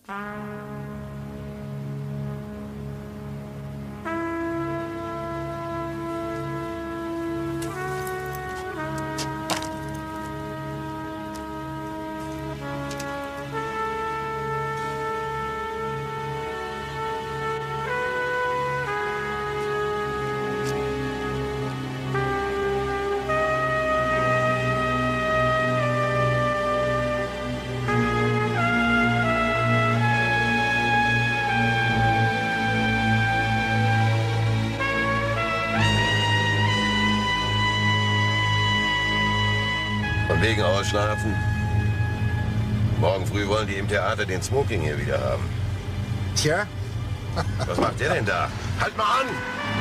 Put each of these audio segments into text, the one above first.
Wegen ausschlafen. Morgen früh wollen die im Theater den Smoking hier wieder haben. Tja? Was macht der denn da? Halt mal an!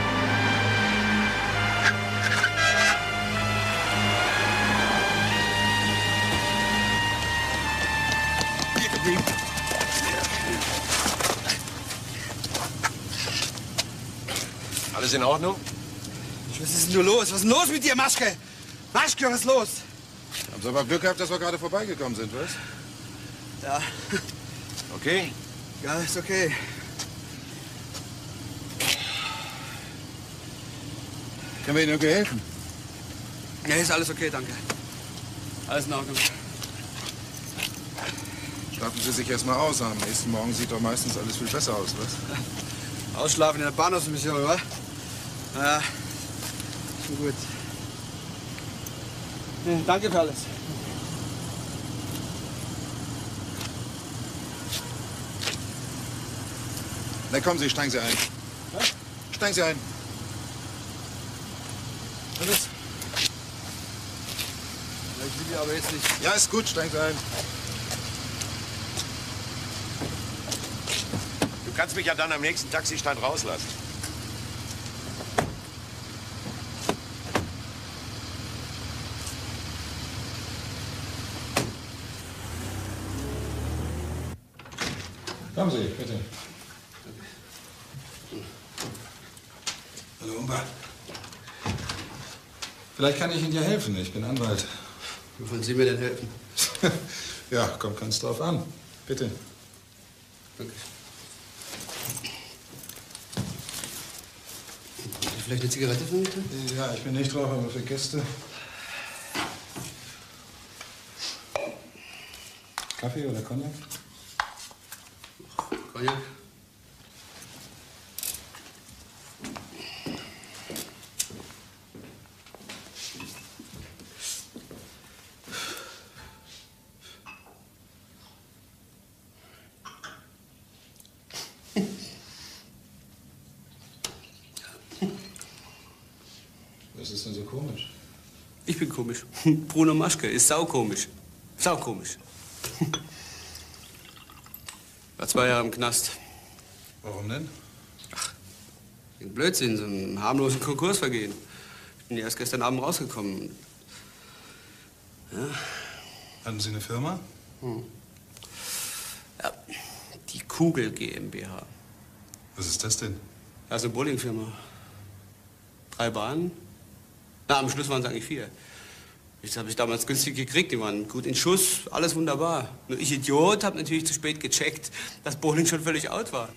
Hier geblieben. Alles in Ordnung? Was ist denn nur los? Was ist denn los mit dir, Maschke? Maschke, was ist los? Haben Sie aber Glück gehabt, dass wir gerade vorbeigekommen sind, was? Ja. Okay? Ja, ist okay. Können wir Ihnen irgendwie helfen? Ja, ist alles okay, danke. Alles in Ordnung. Schlafen Sie sich erst mal aus. Am nächsten Morgen sieht doch meistens alles viel besser aus, was? Ausschlafen in der Bahnhofsmission, oder? Ja, schon gut. Ja, danke für alles. Na kommen Sie, steigen Sie ein. Was? Steigen Sie ein. Was ist? Ja, ich will aber jetzt nicht. Ja, ist gut, steigen Sie ein. Du kannst mich ja dann am nächsten Taxistand rauslassen. Kommen Sie, bitte. Hallo, Umba. Vielleicht kann ich Ihnen ja helfen. Ich bin Anwalt. Wie wollen Sie mir denn helfen? Ja, kommt ganz drauf an. Bitte. Danke. Vielleicht eine Zigarette für mich? Ja, ich bin nicht drauf, aber für Gäste. Kaffee oder Cognac? Cognac. Was ist denn so komisch? Ich bin komisch. Bruno Maschke ist saukomisch. Saukomisch. War 2 Jahre im Knast. Warum denn? Ach, wegen Blödsinn, so einem harmlosen Konkursvergehen. Ich bin erst gestern Abend rausgekommen. Ja. Hatten Sie eine Firma? Ja, die Kugel GmbH. Was ist das denn? Also eine Bowlingfirma. 3 Bahnen. Na, am Schluss waren es eigentlich 4. Das habe ich damals günstig gekriegt. Die waren gut in Schuss, alles wunderbar. Nur ich Idiot habe natürlich zu spät gecheckt, dass Bowling schon völlig out war.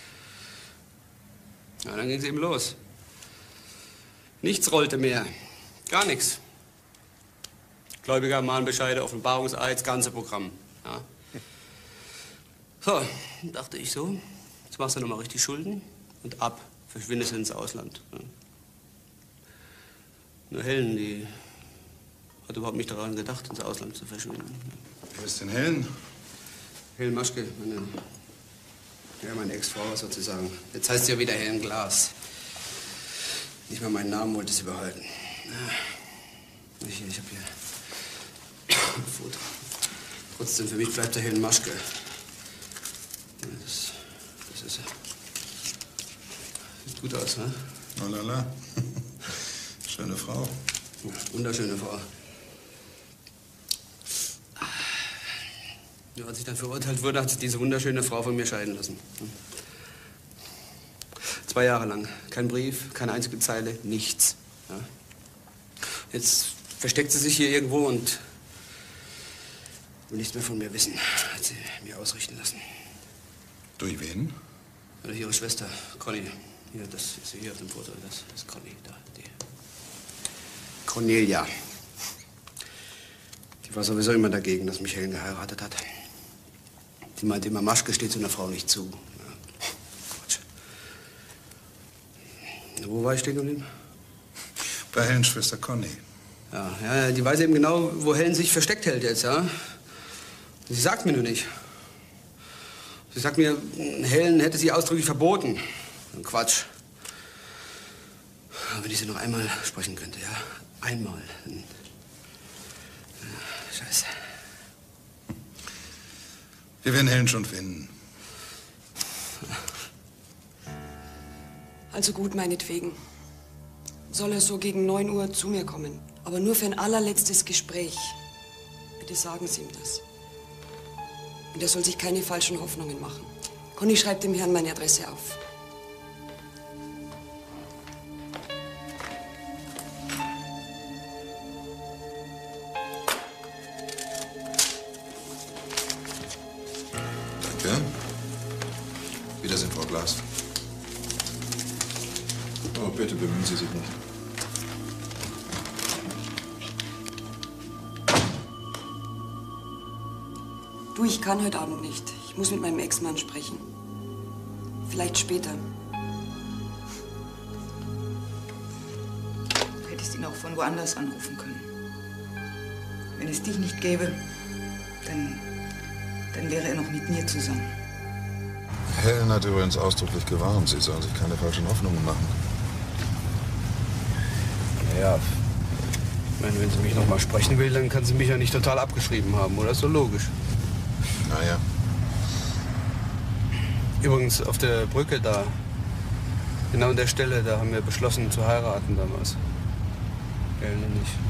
Ja, dann ging es eben los. Nichts rollte mehr. Gar nichts. Gläubiger, Mahnbescheide, Offenbarungseid, das ganze Programm. Ja. So, dachte ich so. Jetzt machst du noch mal richtig Schulden und ab. Verschwindest ins Ausland. Ja. Nur Helen, die hat überhaupt nicht daran gedacht, ins Ausland zu verschwinden. Wer ist denn Helen? Helen Maschke, meine Ex-Frau sozusagen. Jetzt heißt sie ja wieder Helen Glas. Nicht mal meinen Namen wollte sie behalten. Ich habe hier ein Foto. Trotzdem, für mich bleibt der Helen Maschke. Das ist er. Sieht gut aus, ne? Oh la la. Schöne Frau. Ja, wunderschöne Frau. Ja, als ich dann verurteilt wurde, hat sich diese wunderschöne Frau von mir scheiden lassen. 2 Jahre lang. Kein Brief, keine einzige Zeile, nichts. Ja. Jetzt versteckt sie sich hier irgendwo und will nichts mehr von mir wissen. Hat sie mir ausrichten lassen. Durch wen? Durch ihre Schwester, Conny. Hier, das ist hier auf dem Foto. Das ist Conny, da, die. Cornelia. Die war sowieso immer dagegen, dass mich Helen geheiratet hat. Die meinte immer, Maschke steht so einer Frau nicht zu. Ja. Quatsch. Wo war ich stehen geblieben? Bei Helens Schwester Conny. Ja, die weiß eben genau, wo Helen sich versteckt hält jetzt, ja. Sie sagt mir nur nicht. Sie sagt mir, Helen hätte sie ausdrücklich verboten. Quatsch. Wenn ich sie noch einmal sprechen könnte, ja. Einmal. Ja, Scheiße. Wir werden Helen schon finden. Also gut, meinetwegen. Soll er so gegen 9 Uhr zu mir kommen. Aber nur für ein allerletztes Gespräch. Bitte sagen Sie ihm das. Und er soll sich keine falschen Hoffnungen machen. Conny schreibt dem Herrn meine Adresse auf. Danke. Wiedersehen, Frau Glas. Oh, bitte bemühen Sie sich nicht. Du, ich kann heute Abend nicht. Ich muss mit meinem Ex-Mann sprechen. Vielleicht später. Du hättest ihn auch von woanders anrufen können. Wenn es dich nicht gäbe, dann wäre er noch mit mir zusammen. Helen hat übrigens ausdrücklich gewarnt, sie sollen sich keine falschen Hoffnungen machen. Ja, ich meine, wenn sie mich noch mal sprechen will, dann kann sie mich ja nicht total abgeschrieben haben, oder? Ist so logisch. Naja. Übrigens, auf der Brücke da, genau an der Stelle, da haben wir beschlossen zu heiraten damals. Helen und ich.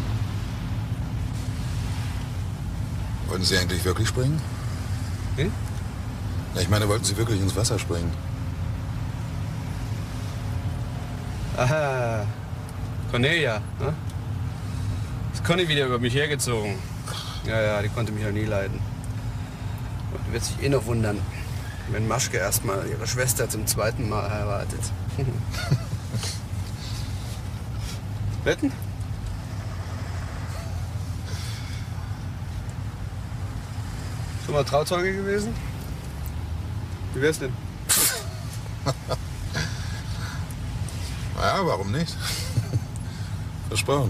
Wollten Sie eigentlich wirklich springen? Hm? Na, ich meine, wollten Sie wirklich ins Wasser springen? Aha, Cornelia, ne? Ist Conny wieder über mich hergezogen. Ja, die konnte mich ja nie leiden. Und die wird sich eh noch wundern, wenn Maschke erstmal ihre Schwester zum 2. Mal heiratet. Wetten? Schon mal Trauzeuge gewesen? Wie wär's denn? Ja, warum nicht? Versprochen.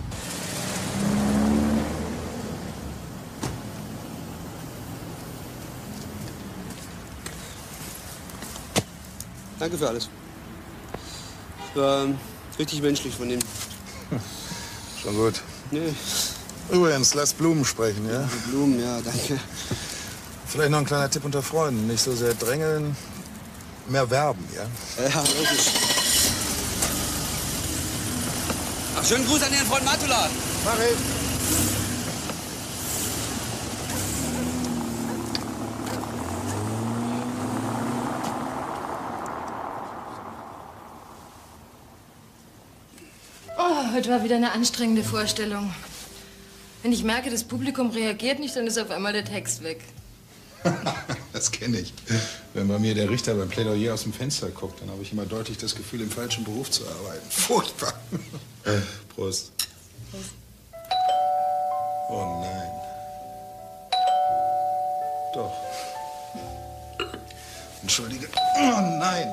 Danke für alles. War richtig menschlich von ihm. Schon gut. Nee. Übrigens, lass Blumen sprechen, ja? Die Blumen, ja, danke. Vielleicht noch ein kleiner Tipp unter Freunden. Nicht so sehr drängeln, mehr werben, ja? Ja, logisch. Ach, schönen Gruß an Ihren Freund Matula. Mach ich. Oh, heute war wieder eine anstrengende Vorstellung. Wenn ich merke, das Publikum reagiert nicht, dann ist auf einmal der Text weg. Das kenne ich. Wenn bei mir der Richter beim Plädoyer aus dem Fenster guckt, dann habe ich immer deutlich das Gefühl, im falschen Beruf zu arbeiten. Furchtbar. Prost. Prost. Oh nein. Doch. Entschuldige. Oh nein.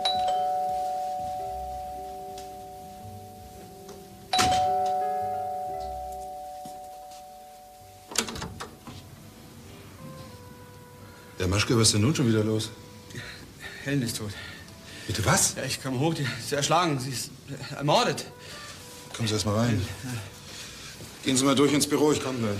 Der Maschke, was ist denn nun schon wieder los? Helen ist tot. Bitte was? Ja, ich kam hoch, die ist erschlagen, sie ist ermordet. Kommen Sie erst mal rein. Gehen Sie mal durch ins Büro, ich komme gleich.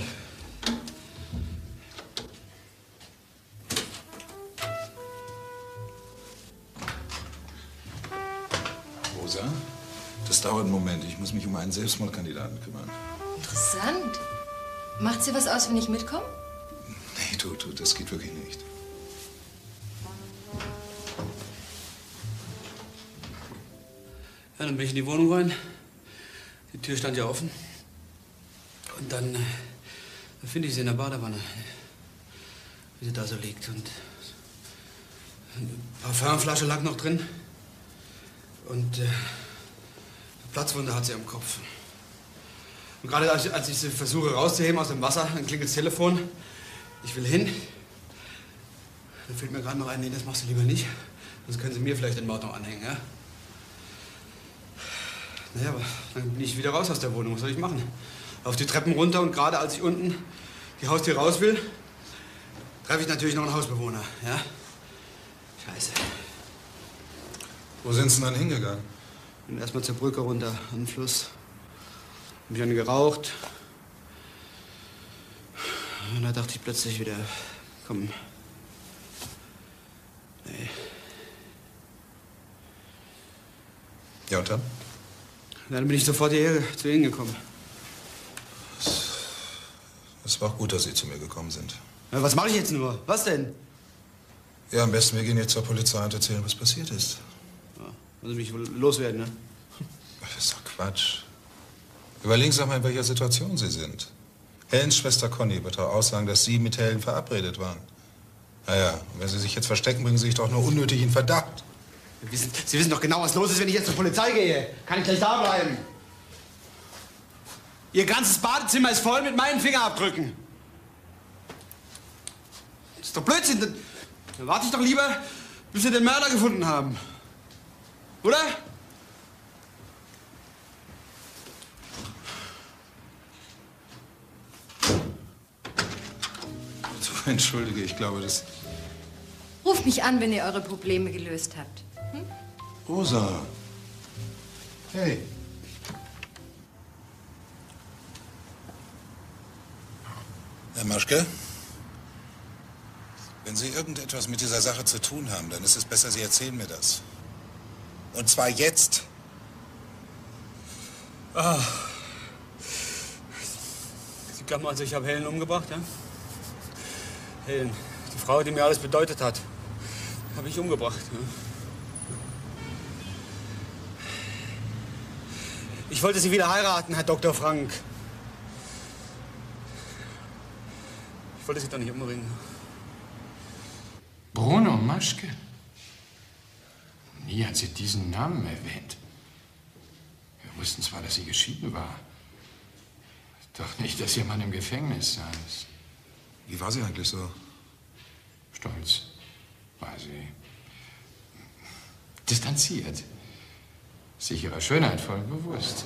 Rosa, das dauert einen Moment. Ich muss mich um einen Selbstmordkandidaten kümmern. Interessant. Macht sie was aus, wenn ich mitkomme? Nee, du, das geht wirklich nicht. Ja, dann bin ich in die Wohnung rein. Die Tür stand ja offen. Und dann finde ich sie in der Badewanne, wie sie da so liegt. Und ein paar Parfümflasche lag noch drin. Und eine Platzwunde hat sie am Kopf. Und gerade als ich sie versuche rauszuheben aus dem Wasser, dann klingelt das Telefon. Ich will hin. Dann fällt mir gerade noch ein, nee, das machst du lieber nicht. Sonst können sie mir vielleicht den Mord noch anhängen, ja? Naja, aber dann bin ich wieder raus aus der Wohnung. Was soll ich machen? Auf die Treppen runter und gerade als ich unten die Haustür raus will, treffe ich natürlich noch einen Hausbewohner, ja? Scheiße. Wo sind Sie dann hingegangen? Bin erstmal zur Brücke runter, an den Fluss. Hab dann geraucht. Und da dachte ich plötzlich wieder, komm. Nee. Ja, und dann? Dann bin ich sofort hierher zu Ihnen gekommen. Es war auch gut, dass Sie zu mir gekommen sind. Ja, was mache ich jetzt nur? Was denn? Ja, am besten, wir gehen jetzt zur Polizei und erzählen, was passiert ist. Ja, also mich wohl loswerden, ne? Das ist doch Quatsch. Überlegen Sie doch mal, in welcher Situation Sie sind. Helens Schwester Conny wird doch aussagen, dass Sie mit Helen verabredet waren. Naja, und wenn Sie sich jetzt verstecken, bringen Sie sich doch nur unnötig in Verdacht. Sie wissen doch genau, was los ist, wenn ich jetzt zur Polizei gehe. Kann ich gleich da bleiben? Ihr ganzes Badezimmer ist voll mit meinen Fingerabdrücken. Das ist doch Blödsinn. Dann warte ich doch lieber, bis Sie den Mörder gefunden haben. Oder? So, entschuldige, ich glaube, das... Ruft mich an, wenn ihr eure Probleme gelöst habt. Rosa. Hey. Herr Maschke, wenn Sie irgendetwas mit dieser Sache zu tun haben, dann ist es besser, Sie erzählen mir das. Und zwar jetzt. Ah. Sie glauben also, ich habe Helen umgebracht, ja? Helen, die Frau, die mir alles bedeutet hat, habe ich umgebracht. Ja? Ich wollte Sie wieder heiraten, Herr Dr. Frank. Ich wollte Sie doch nicht umbringen. Bruno Maschke? Nie hat sie diesen Namen erwähnt. Wir wussten zwar, dass sie geschieden war. Doch nicht, dass ihr Mann im Gefängnis saß. Wie war sie eigentlich so? Stolz war sie. Distanziert. Sich ihrer Schönheit voll bewusst.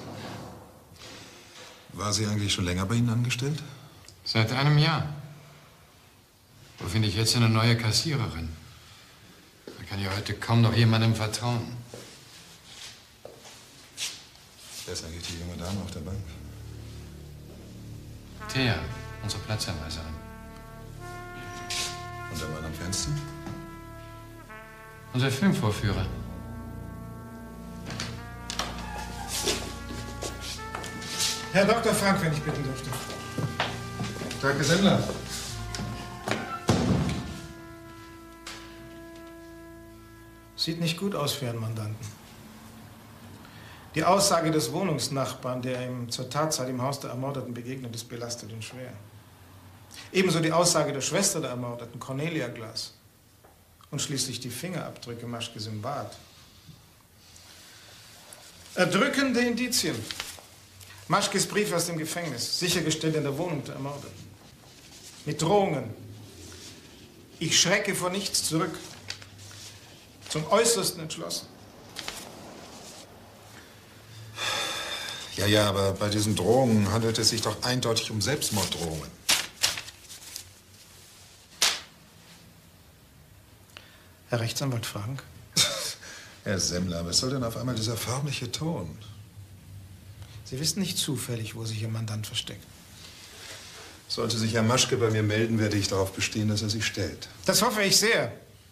War sie eigentlich schon länger bei Ihnen angestellt? Seit einem Jahr. Wo finde ich jetzt eine neue Kassiererin? Da kann ja heute kaum noch jemandem vertrauen. Wer ist eigentlich die junge Dame auf der Bank? Thea, unsere Platzanweiserin. Und der Mann am Fenster? Unser Filmvorführer. Herr Dr. Frank, wenn ich bitten dürfte. Danke, Semmler. Sieht nicht gut aus für Ihren Mandanten. Die Aussage des Wohnungsnachbarn, der ihm zur Tatzeit im Haus der Ermordeten begegnet ist, belastet ihn schwer. Ebenso die Aussage der Schwester der Ermordeten, Cornelia Glas. Und schließlich die Fingerabdrücke Maschkes im Bad. Erdrückende Indizien. Maschkes Brief aus dem Gefängnis, sichergestellt in der Wohnung der Ermordeten. Mit Drohungen. Ich schrecke vor nichts zurück. Zum Äußersten entschlossen. Ja, aber bei diesen Drohungen handelt es sich doch eindeutig um Selbstmorddrohungen. Herr Rechtsanwalt Frank? Herr Semmler, was soll denn auf einmal dieser förmliche Ton? Sie wissen nicht zufällig, wo sich Ihr Mandant versteckt. Sollte sich Herr Maschke bei mir melden, werde ich darauf bestehen, dass er sich stellt. Das hoffe ich sehr.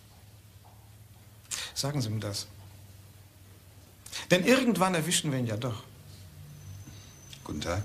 Sagen Sie mir das. Denn irgendwann erwischen wir ihn ja doch. Guten Tag.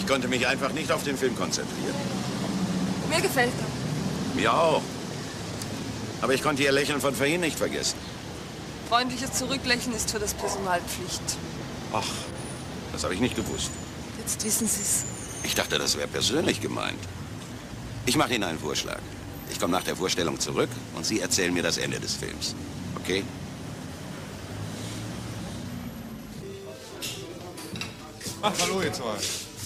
Ich konnte mich einfach nicht auf den Film konzentrieren. Mir gefällt er. Mir auch. Aber ich konnte Ihr Lächeln von vorhin nicht vergessen. Freundliches Zurücklächeln ist für das Personal Pflicht. Ach, das habe ich nicht gewusst. Jetzt wissen Sie es. Ich dachte, das wäre persönlich gemeint. Ich mache Ihnen einen Vorschlag. Ich komme nach der Vorstellung zurück und Sie erzählen mir das Ende des Films. Okay? Ach, hallo ihr zwei.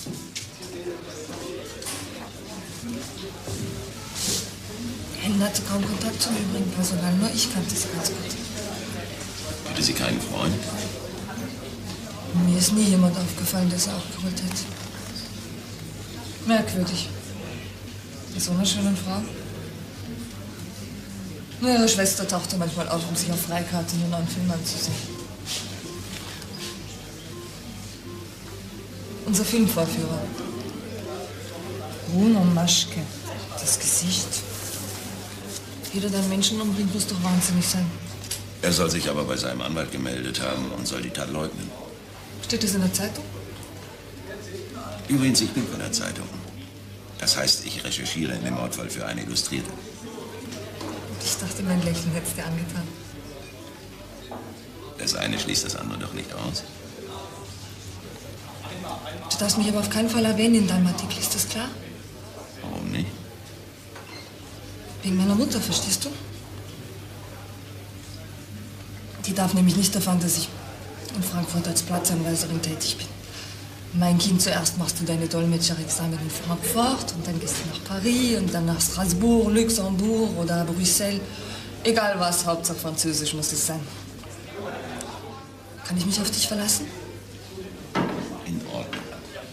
Helen hatte kaum Kontakt zum übrigen Personal, nur ich kannte sie ganz gut. Hatte sie keinen Freund? Mir ist nie jemand aufgefallen, der sie auch geholt hätte. Merkwürdig. Mit so einer schönen Frau. Nur ihre Schwester tauchte manchmal auf, um sich auf Freikarte einen neuen Film anzusehen. Unser Filmvorführer. Bruno Maschke. Das Gesicht. Jeder, der einen Menschen umbringt, muss doch wahnsinnig sein. Er soll sich aber bei seinem Anwalt gemeldet haben und soll die Tat leugnen. Steht das in der Zeitung? Übrigens, ich bin von der Zeitung. Das heißt, ich recherchiere in dem Mordfall für eine Illustrierte. Ich dachte, mein Lächeln hätte es dir angetan. Das eine schließt das andere doch nicht aus. Du darfst mich aber auf keinen Fall erwähnen in deinem Artikel, ist das klar? Warum nicht? Wegen meiner Mutter, verstehst du? Die darf nämlich nicht erfahren, dass ich in Frankfurt als Platzanweiserin tätig bin. Mein Kind, zuerst machst du deine Dolmetscherexamen in Frankfurt und dann gehst du nach Paris und dann nach Strasbourg, Luxemburg oder Brüssel. Egal was, Hauptsache Französisch muss es sein. Kann ich mich auf dich verlassen? In Ordnung.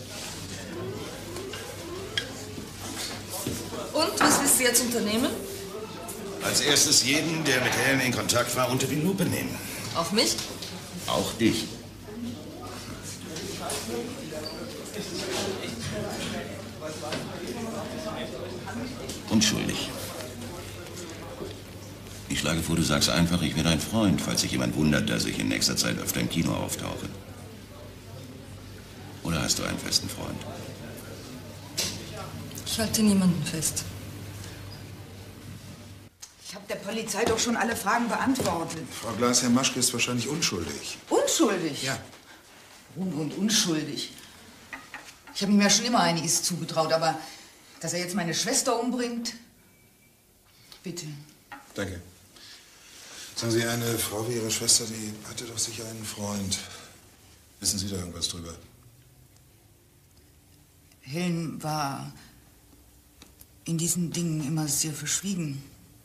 Und, was willst du jetzt unternehmen? Als erstes jeden, der mit Helen in Kontakt war, unter die Lupe nehmen. Auch mich? Auch dich. Unschuldig. Ich schlage vor, du sagst einfach, ich bin dein Freund, falls sich jemand wundert, dass ich in nächster Zeit öfter im Kino auftauche. Oder hast du einen festen Freund? Ich halte niemanden fest. Ich habe der Polizei doch schon alle Fragen beantwortet. Frau Glas, Herr Maschke ist wahrscheinlich unschuldig. Unschuldig? Ja. Und unschuldig. Ich habe ihm ja schon immer einiges zugetraut, aber dass er jetzt meine Schwester umbringt? Bitte. Danke. Sagen Sie, eine Frau wie Ihre Schwester, die hatte doch sicher einen Freund. Wissen Sie da irgendwas drüber? Helen war in diesen Dingen immer sehr verschwiegen.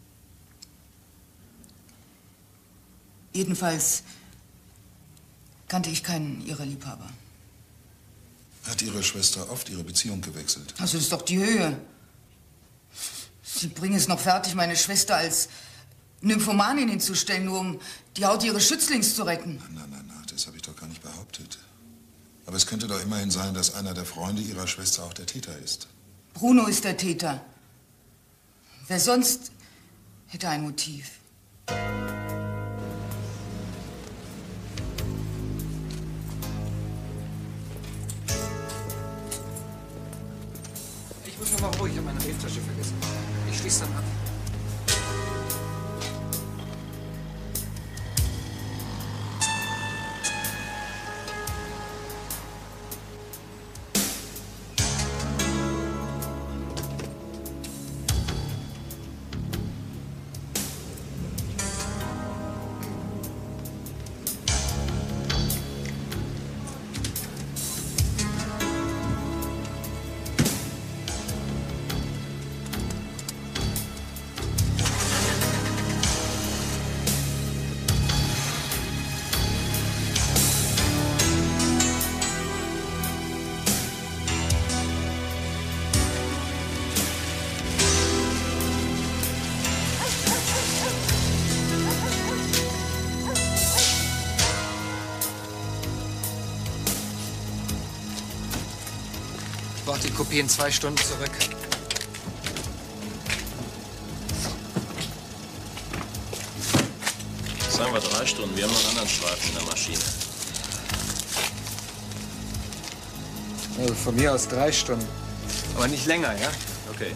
Jedenfalls kannte ich keinen ihrer Liebhaber. Hat Ihre Schwester oft ihre Beziehung gewechselt? Also das ist doch die Höhe. Sie bringen es noch fertig, meine Schwester als Nymphomanin hinzustellen, nur um die Haut ihres Schützlings zu retten. Nein, das habe ich doch gar nicht behauptet. Aber es könnte doch immerhin sein, dass einer der Freunde Ihrer Schwester auch der Täter ist. Bruno ist der Täter. Wer sonst hätte ein Motiv? Ich muss noch mal ruhig, ich habe meine Brieftasche vergessen. Ich schließe dann ab. Ich brauche die Kopie in 2 Stunden zurück. Sagen wir 3 Stunden. Wir haben noch einen anderen Streifen in der Maschine. Also von mir aus 3 Stunden. Aber nicht länger, ja? Okay.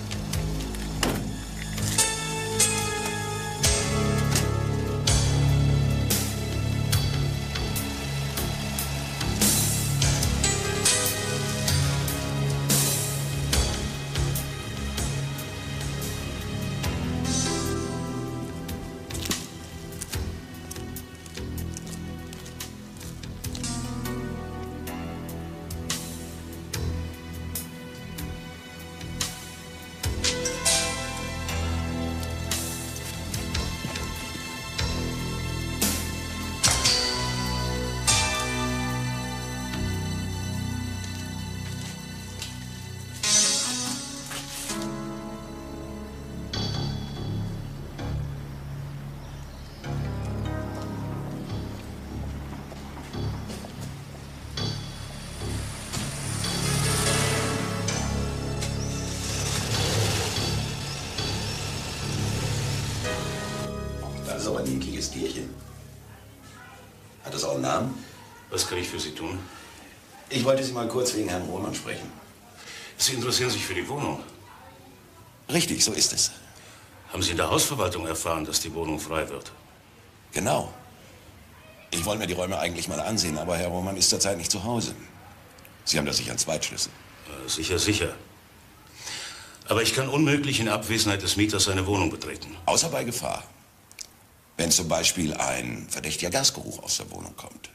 Das ist aber ein niedliches Tierchen. Hat das auch einen Namen? Was kann ich für Sie tun? Ich wollte Sie mal kurz wegen Herrn Roman sprechen. Sie interessieren sich für die Wohnung. Richtig, so ist es. Haben Sie in der Hausverwaltung erfahren, dass die Wohnung frei wird? Genau. Ich wollte mir die Räume eigentlich mal ansehen, aber Herr Roman ist zurzeit nicht zu Hause. Sie haben da sicher einen Zweitschlüssel. Sicher, sicher. Aber ich kann unmöglich in Abwesenheit des Mieters seine Wohnung betreten. Außer bei Gefahr. Wenn zum Beispiel ein verdächtiger Gasgeruch aus der Wohnung kommt.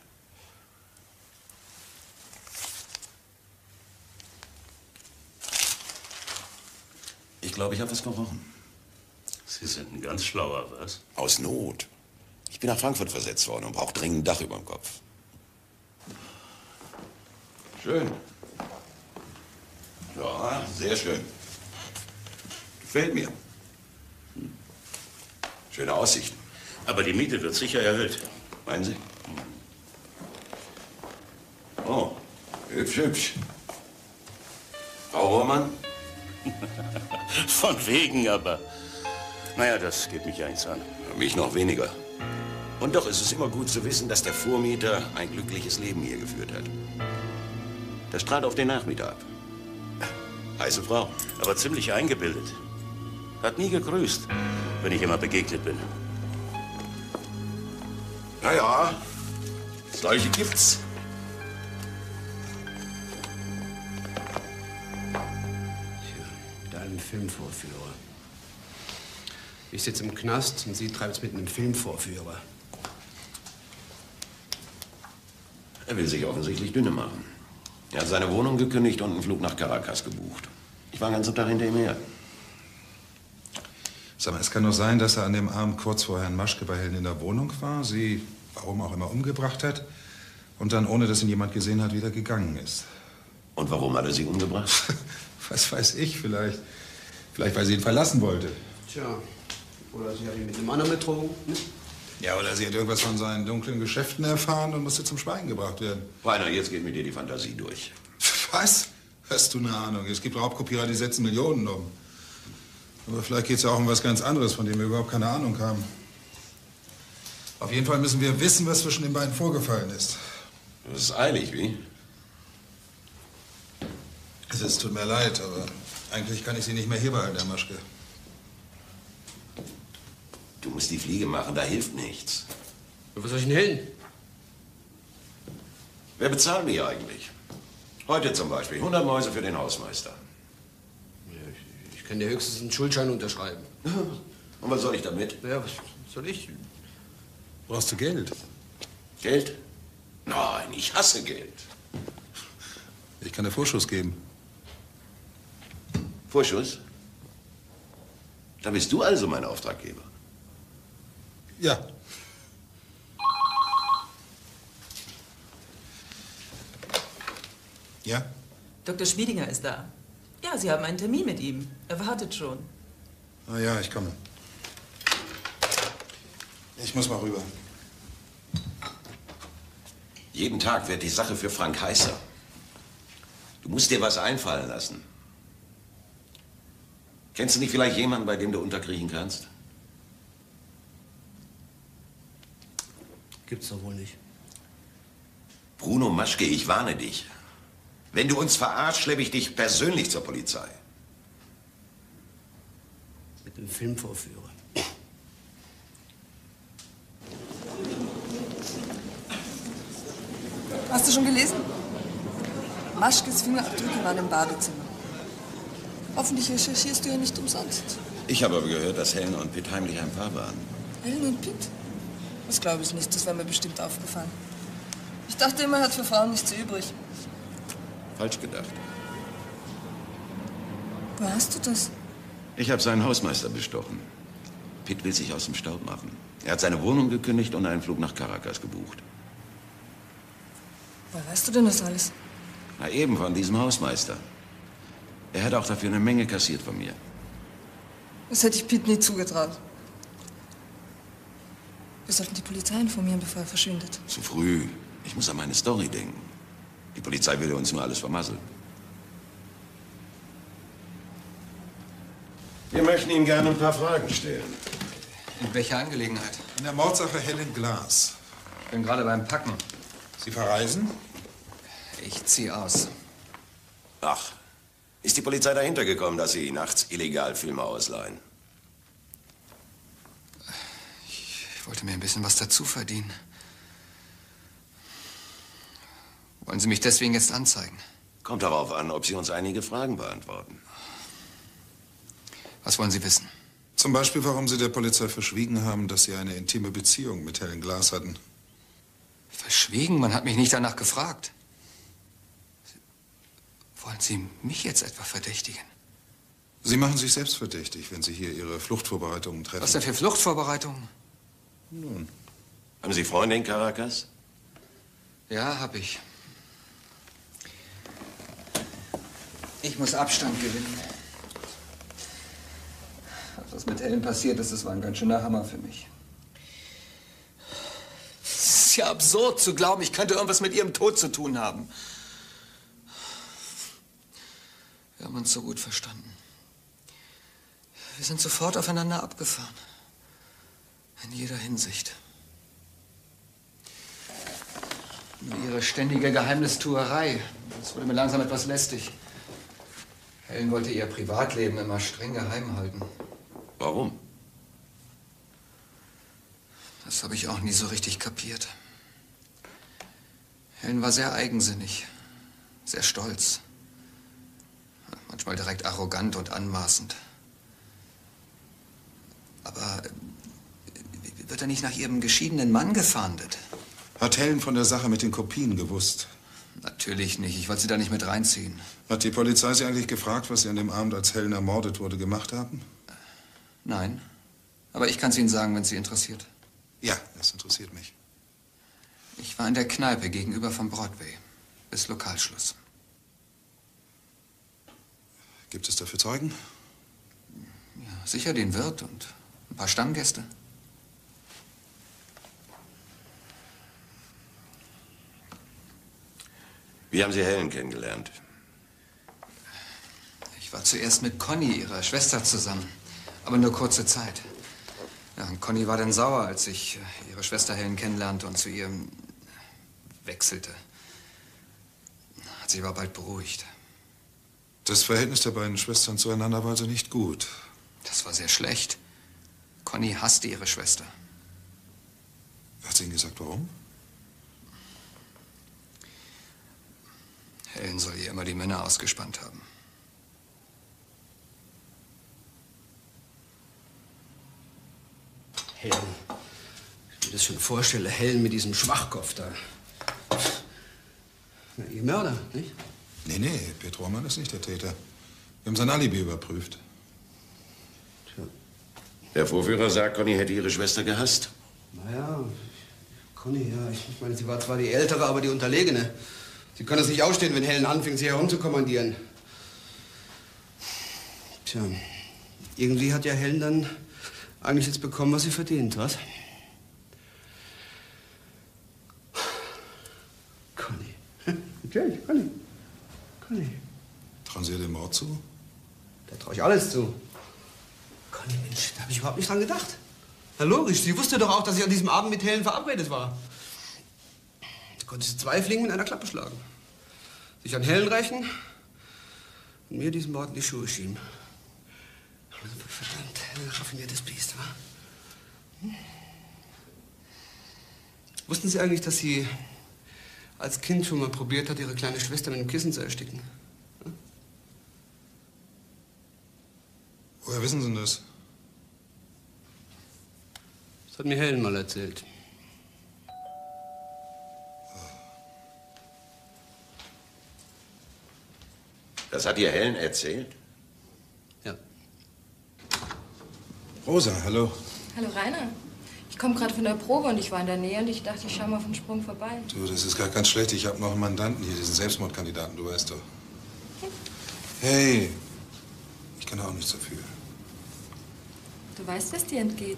Ich glaube, ich habe was gerochen. Sie sind ein ganz schlauer, was? Aus Not. Ich bin nach Frankfurt versetzt worden und brauche dringend ein Dach über dem Kopf. Schön. Ja, sehr schön. Gefällt mir. Schöne Aussichten. Aber die Miete wird sicher erhöht. Meinen Sie? Oh, hübsch, hübsch. Frau Roman? Von wegen, aber... Naja, das geht mich ja nichts an. Mich noch weniger. Und doch ist es immer gut zu wissen, dass der Vormieter ein glückliches Leben hier geführt hat. Das strahlt auf den Nachmieter ab. Heiße Frau. Aber ziemlich eingebildet. Hat nie gegrüßt, wenn ich immer begegnet bin. Naja, solche gibt's. Da ein Filmvorführer. Ich sitze im Knast und sie treibt es mit einem Filmvorführer. Er will sich offensichtlich dünne machen. Er hat seine Wohnung gekündigt und einen Flug nach Caracas gebucht. Ich war den ganzen Tag hinter ihm her. Sag mal, es kann doch sein, dass er an dem Abend kurz vor Herrn Maschke bei Helen in der Wohnung war, sie, warum auch immer, umgebracht hat und dann, ohne dass ihn jemand gesehen hat, wieder gegangen ist. Und warum hat er sie umgebracht? Was weiß ich, vielleicht weil sie ihn verlassen wollte. Tja, oder sie hat ihn mit einem anderen betrogen. Ne? Ja, oder sie hat irgendwas von seinen dunklen Geschäften erfahren und musste zum Schweigen gebracht werden. Rainer, jetzt geht mit dir die Fantasie durch. Was? Hast du eine Ahnung? Es gibt Raubkopierer, die setzen Millionen um. Aber vielleicht geht es ja auch um was ganz anderes, von dem wir überhaupt keine Ahnung haben. Auf jeden Fall müssen wir wissen, was zwischen den beiden vorgefallen ist. Das ist eilig, wie? Es tut mir leid, aber eigentlich kann ich Sie nicht mehr hier behalten, Herr Maschke. Du musst die Fliege machen, da hilft nichts. Wo soll ich denn hin? Wer bezahlt mich eigentlich? Heute zum Beispiel 100 Mäuse für den Hausmeister. Ich kann dir höchstens einen Schuldschein unterschreiben. Und was soll ich damit? Ja, was soll ich? Brauchst du Geld? Geld? Nein, ich hasse Geld. Ich kann dir Vorschuss geben. Vorschuss? Da bist du also mein Auftraggeber. Ja. Ja? Dr. Schmiedinger ist da. Ja, Sie haben einen Termin mit ihm. Er wartet schon. Ah ja, ich komme. Ich muss mal rüber. Jeden Tag wird die Sache für Frank heißer. Du musst dir was einfallen lassen. Kennst du nicht vielleicht jemanden, bei dem du unterkriechen kannst? Gibt's doch wohl nicht. Bruno Maschke, ich warne dich. Wenn du uns verarschst, schleppe ich dich persönlich zur Polizei. Mit dem Filmvorführer. Hast du schon gelesen? Maschkes Fingerabdrücke waren im Badezimmer. Hoffentlich recherchierst du ja nicht umsonst. Ich habe aber gehört, dass Helen und Pitt heimlich ein Paar waren. Helen und Pitt? Das glaube ich nicht, das wäre mir bestimmt aufgefallen. Ich dachte immer, er hat für Frauen nichts übrig. Falsch gedacht. Wo hast du das? Ich habe seinen Hausmeister bestochen. Pitt will sich aus dem Staub machen. Er hat seine Wohnung gekündigt und einen Flug nach Caracas gebucht. Woher weißt du denn das alles? Na eben, von diesem Hausmeister. Er hat auch dafür eine Menge kassiert von mir. Das hätte ich Pitt nie zugetraut. Wir sollten die Polizei informieren, bevor er verschwindet. Zu früh. Ich muss an meine Story denken. Die Polizei würde uns nur alles vermasseln. Wir möchten Ihnen gerne ein paar Fragen stellen. In welcher Angelegenheit? In der Mordsache Helen Glass. Ich bin gerade beim Packen. Sie verreisen? Ich ziehe aus. Ach, ist die Polizei dahinter gekommen, dass Sie nachts illegal Filme ausleihen? Ich wollte mir ein bisschen was dazu verdienen. Wollen Sie mich deswegen jetzt anzeigen? Kommt darauf an, ob Sie uns einige Fragen beantworten. Was wollen Sie wissen? Zum Beispiel, warum Sie der Polizei verschwiegen haben, dass Sie eine intime Beziehung mit Helen Glass hatten. Verschwiegen? Man hat mich nicht danach gefragt. Wollen Sie mich jetzt etwa verdächtigen? Sie machen sich selbst verdächtig, wenn Sie hier Ihre Fluchtvorbereitungen treffen. Was denn für Fluchtvorbereitungen? Nun. Haben Sie Freunde in Caracas? Ja, hab ich. Ich muss Abstand gewinnen. Was mit Helen passiert ist, das war ein ganz schöner Hammer für mich. Es ist ja absurd zu glauben, ich könnte irgendwas mit ihrem Tod zu tun haben. Wir haben uns so gut verstanden. Wir sind sofort aufeinander abgefahren. In jeder Hinsicht. Nur ihre ständige Geheimnistuerei, das wurde mir langsam etwas lästig. Helen wollte ihr Privatleben immer streng geheim halten. Warum? Das habe ich auch nie so richtig kapiert. Helen war sehr eigensinnig, sehr stolz. Manchmal direkt arrogant und anmaßend. Aber wird er nicht nach ihrem geschiedenen Mann gefahndet? Hat Helen von der Sache mit den Kopien gewusst? Natürlich nicht. Ich wollte sie da nicht mit reinziehen. Hat die Polizei Sie eigentlich gefragt, was Sie an dem Abend, als Helen ermordet wurde, gemacht haben? Nein. Aber ich kann es Ihnen sagen, wenn es Sie interessiert. Ja, das interessiert mich. Ich war in der Kneipe gegenüber vom Broadway. Bis Lokalschluss. Gibt es dafür Zeugen? Ja, sicher den Wirt und ein paar Stammgäste. Wie haben Sie Helen kennengelernt? Ich war zuerst mit Conny, ihrer Schwester, zusammen. Aber nur kurze Zeit. Ja, und Conny war dann sauer, als ich ihre Schwester Helen kennenlernte und zu ihr wechselte. Hat sich aber bald beruhigt. Das Verhältnis der beiden Schwestern zueinander war also nicht gut. Das war sehr schlecht. Conny hasste ihre Schwester. Hat sie Ihnen gesagt, warum? Helen soll ihr immer die Männer ausgespannt haben. Helen. Ich mir das schon vorstelle, Helen mit diesem Schwachkopf da. Na, ihr Mörder, nicht? Nee, Pitt Roman ist nicht der Täter. Wir haben sein Alibi überprüft. Tja. Der Vorführer sagt, Conny hätte ihre Schwester gehasst. Naja, Conny, ja. Ich meine, sie war zwar die Ältere, aber die Unterlegene. Sie kann es nicht ausstehen, wenn Helen anfängt, sie herumzukommandieren. Tja, irgendwie hat ja Helen dann eigentlich jetzt bekommen, was sie verdient, was? Conny. Natürlich, Conny. Conny. Trauen Sie ihr den Mord zu? Da traue ich alles zu. Conny, Mensch, da habe ich überhaupt nicht dran gedacht. Na logisch, sie wusste doch auch, dass ich an diesem Abend mit Helen verabredet war. Da konnte sie 2 Fliegen mit einer Klappe schlagen. sich an Helen rächen und mir diesen Mord in die Schuhe schieben. Verdammt, raffiniertes Biest, wa? Hm? Wussten Sie eigentlich, dass sie als Kind schon mal probiert hat, ihre kleine Schwester mit einem Kissen zu ersticken? Hm? Woher wissen Sie denn das? Das hat mir Helen mal erzählt. Das hat dir Helen erzählt? Ja. Rosa, hallo. Hallo Rainer. Ich komme gerade von der Probe und ich war in der Nähe und ich dachte, ich schaue mal auf den Sprung vorbei. Du, das ist gar ganz schlecht. Ich habe noch einen Mandanten hier, diesen Selbstmordkandidaten, du weißt doch. Hey, ich kann auch nichts dafür. Du weißt, was dir entgeht.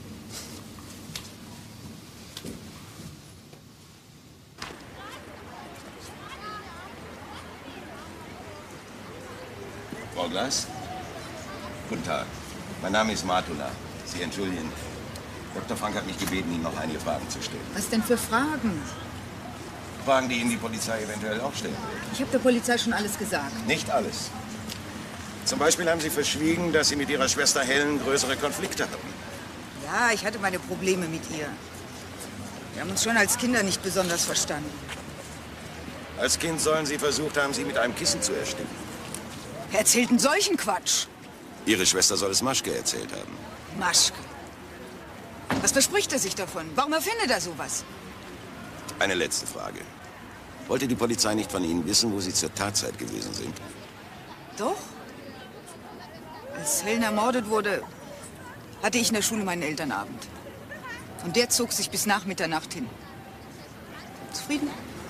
Frau Glas? Guten Tag. Mein Name ist Matula. Sie entschuldigen. Dr. Frank hat mich gebeten, Ihnen noch einige Fragen zu stellen. Was denn für Fragen? Fragen, die Ihnen die Polizei eventuell auch stellen wird. Ich habe der Polizei schon alles gesagt. Nicht alles. Zum Beispiel haben Sie verschwiegen, dass Sie mit Ihrer Schwester Helen größere Konflikte hatten. Ja, ich hatte meine Probleme mit ihr. Wir haben uns schon als Kinder nicht besonders verstanden. Als Kind sollen Sie versucht haben, Sie mit einem Kissen zu ersticken. Wer erzählt einen solchen Quatsch? Ihre Schwester soll es Maschke erzählt haben. Maschke. Was verspricht er sich davon? Warum erfindet er sowas? Eine letzte Frage. Wollte die Polizei nicht von Ihnen wissen, wo Sie zur Tatzeit gewesen sind? Doch. Als Helen ermordet wurde, hatte ich in der Schule meinen Elternabend. Und der zog sich bis nach Mitternacht hin. Zufrieden?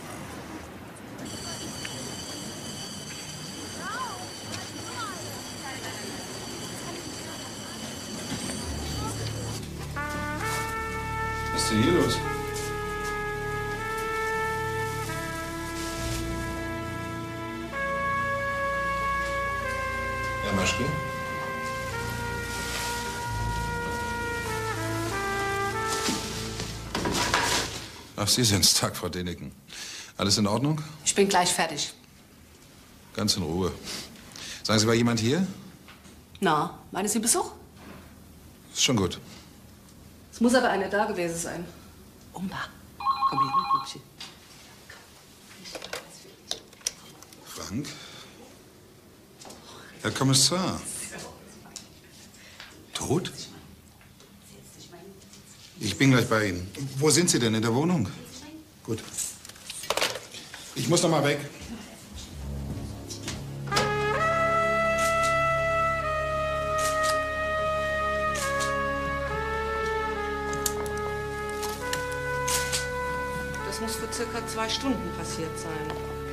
Was ist denn hier los? Ja, Maschke? Ach, Sie sind's. Tag, Frau Deneken. Alles in Ordnung? Ich bin gleich fertig. Ganz in Ruhe. Sagen Sie, war jemand hier? Na, meinen Sie Besuch? Ist schon gut. Es muss aber einer da gewesen sein. Umba, komm her, mein Liebchen. Frank? Herr Kommissar. Tot? Ich bin gleich bei Ihnen. Wo sind Sie denn? In der Wohnung? Gut. Ich muss noch mal weg. Das muss vor circa 2 Stunden passiert sein.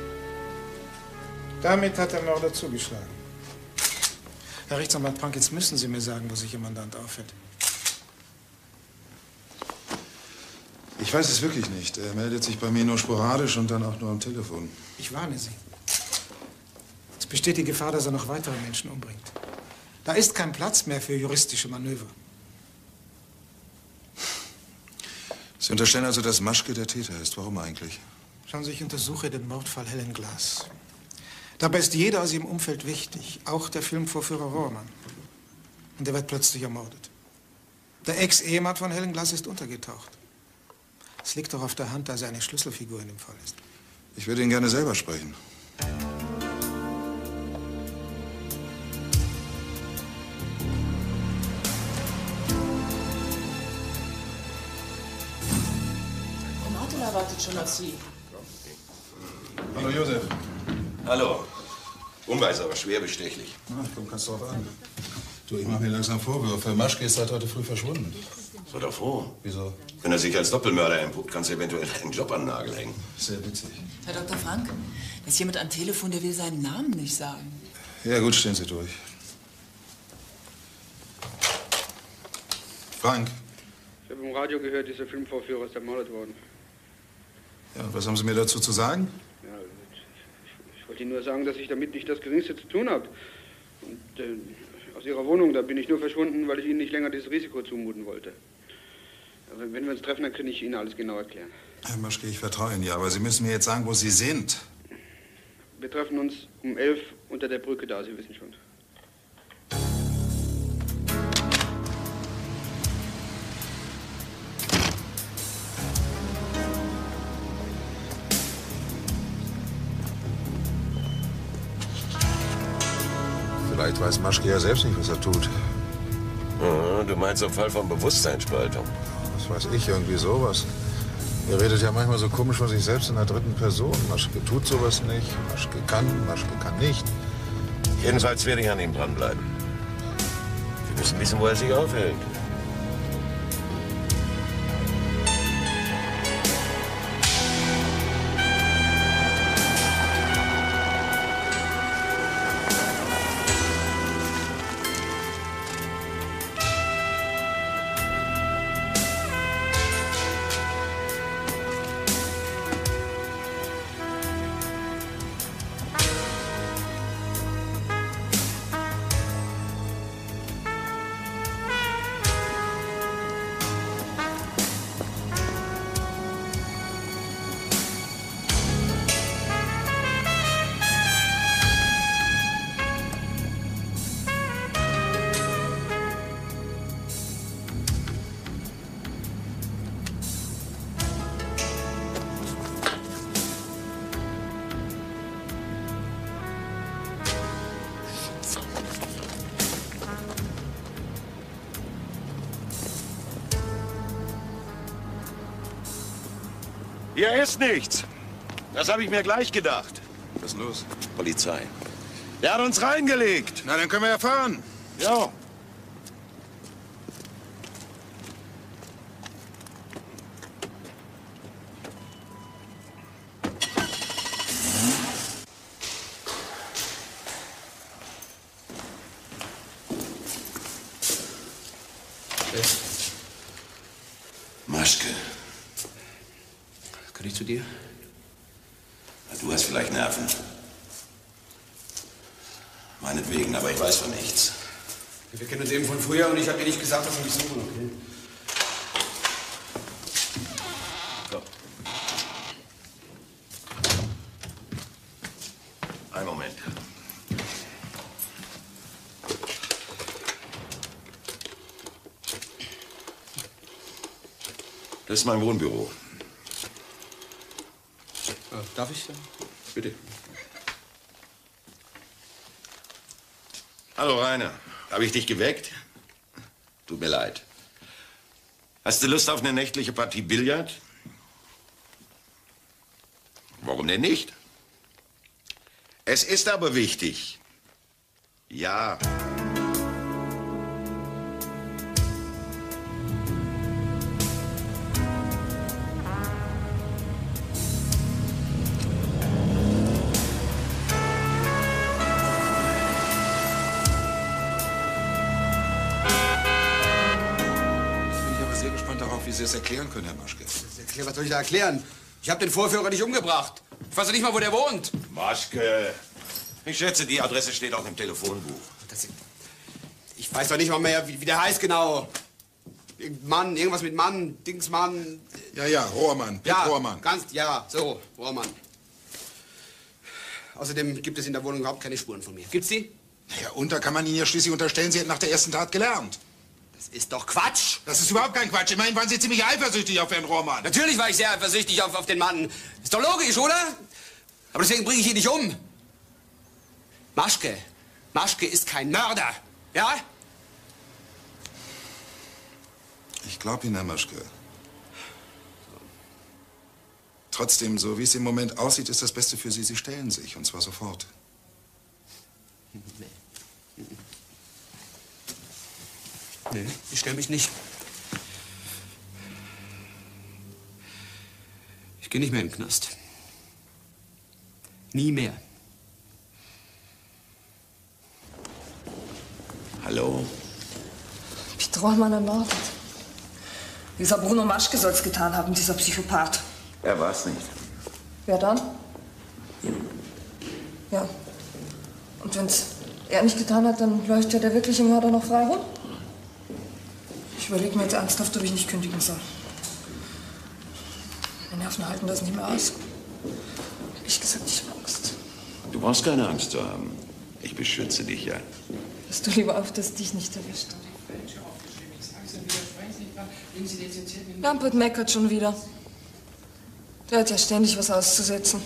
Damit hat der Mörder zugeschlagen. Herr Rechtsanwalt Prank, jetzt müssen Sie mir sagen, wo sich Ihr Mandant aufhält. Ich weiß es wirklich nicht. Er meldet sich bei mir nur sporadisch und dann auch nur am Telefon. Ich warne Sie. Es besteht die Gefahr, dass er noch weitere Menschen umbringt. Da ist kein Platz mehr für juristische Manöver. Sie unterstellen also, dass Maschke der Täter ist. Warum eigentlich? Schauen Sie, ich untersuche den Mordfall Helen Glas. Dabei ist jeder aus ihrem Umfeld wichtig, auch der Filmvorführer Rohrmann. Und er wird plötzlich ermordet. Der Ex-Ehemann von Helen Glas ist untergetaucht. Es liegt doch auf der Hand, dass er eine Schlüsselfigur in dem Fall ist. Ich würde ihn gerne selber sprechen. Frau Martula wartet schon auf Sie. Hallo, Josef. Hallo. Umba ist aber schwer bestechlich. Na, komm, kannst drauf an. Du, ich mache mir langsam Vorwürfe. Maschke ist seit heute früh verschwunden. Sei doch froh. Wieso? Wenn er sich als Doppelmörder entpuppt, kannst du eventuell einen Job an den Nagel hängen. Sehr witzig. Herr Dr. Frank, da ist jemand am Telefon, der will seinen Namen nicht sagen. Ja, gut, stehen Sie durch. Frank. Ich habe im Radio gehört, dieser Filmvorführer ist ermordet worden. Ja, und was haben Sie mir dazu zu sagen? Ja, ich wollte Ihnen nur sagen, dass ich damit nicht das Geringste zu tun habe. Und aus Ihrer Wohnung, da bin ich nur verschwunden, weil ich Ihnen nicht länger dieses Risiko zumuten wollte. Also, wenn wir uns treffen, dann kann ich Ihnen alles genau erklären. Herr Maschke, ich vertraue Ihnen ja, aber Sie müssen mir jetzt sagen, wo Sie sind. Wir treffen uns um 11 unter der Brücke da, Sie wissen schon. Vielleicht weiß Maschke ja selbst nicht, was er tut. Du meinst im Fall von Bewusstseinsspaltung? Was weiß ich, irgendwie sowas. Er redet ja manchmal so komisch von sich selbst in der dritten Person. Maschke tut sowas nicht, Maschke kann nicht. Jedenfalls werde ich an ihm dranbleiben. Wir müssen wissen, wo er sich aufhält. Hier ist nichts. Das habe ich mir gleich gedacht. Was ist los? Polizei. Der hat uns reingelegt. Na, dann können wir ja fahren. Ja. Maschke. Kann ich zu dir? Na, du hast vielleicht Nerven. Meinetwegen, aber ich weiß von nichts. Wir kennen uns eben von früher und ich habe dir nicht gesagt, dass wir mich suchen, okay? So. Einen Moment. Das ist mein Wohnbüro. Darf ich? Bitte. Hallo, Rainer. Habe ich dich geweckt? Tut mir leid. Hast du Lust auf eine nächtliche Partie Billard? Warum denn nicht? Es ist aber wichtig. Ja. Wie Sie es erklären können, Herr Maschke. Was soll ich da erklären? Ich habe den Vorführer nicht umgebracht. Ich weiß doch nicht mal, wo der wohnt. Maschke. Ich schätze, die Adresse steht auch im Telefonbuch. Ich weiß doch nicht mal mehr, wie der heißt genau. Mann, irgendwas mit Mann, Dingsmann. Ja, Rohrmann, Piet Rohrmann. So, Rohrmann. Außerdem gibt es in der Wohnung überhaupt keine Spuren von mir. Gibt's die? Ja, und da kann man Ihnen ja schließlich unterstellen, Sie hätten nach der ersten Tat gelernt. Das ist doch Quatsch. Das ist überhaupt kein Quatsch. Immerhin waren Sie ziemlich eifersüchtig auf Herrn Rohrmann. Natürlich war ich sehr eifersüchtig auf den Mann. Ist doch logisch, oder? Aber deswegen bringe ich ihn nicht um. Maschke ist kein Mörder, ja? Ich glaube Ihnen, Herr Maschke. Trotzdem, so wie es im Moment aussieht, ist das Beste für Sie, Sie stellen sich, und zwar sofort. Nee, ich stelle mich nicht. Ich gehe nicht mehr in den Knast. Nie mehr. Hallo? Piet Rohrmann ermordet. Dieser Bruno Maschke soll es getan haben, dieser Psychopath. Er war's nicht. Wer dann? Ja. Und wenn's er nicht getan hat, dann läuft ja der wirkliche Mörder noch frei rum. Ich überlege mir jetzt ernsthaft, ob ich nicht kündigen soll. Meine Nerven halten das nicht mehr aus. Ehrlich gesagt, ich habe Angst. Du brauchst keine Angst zu haben. Ich beschütze dich ja. Pass du lieber auf, dass dich nicht erwischt. Lampert meckert schon wieder. Der hat ja ständig was auszusetzen.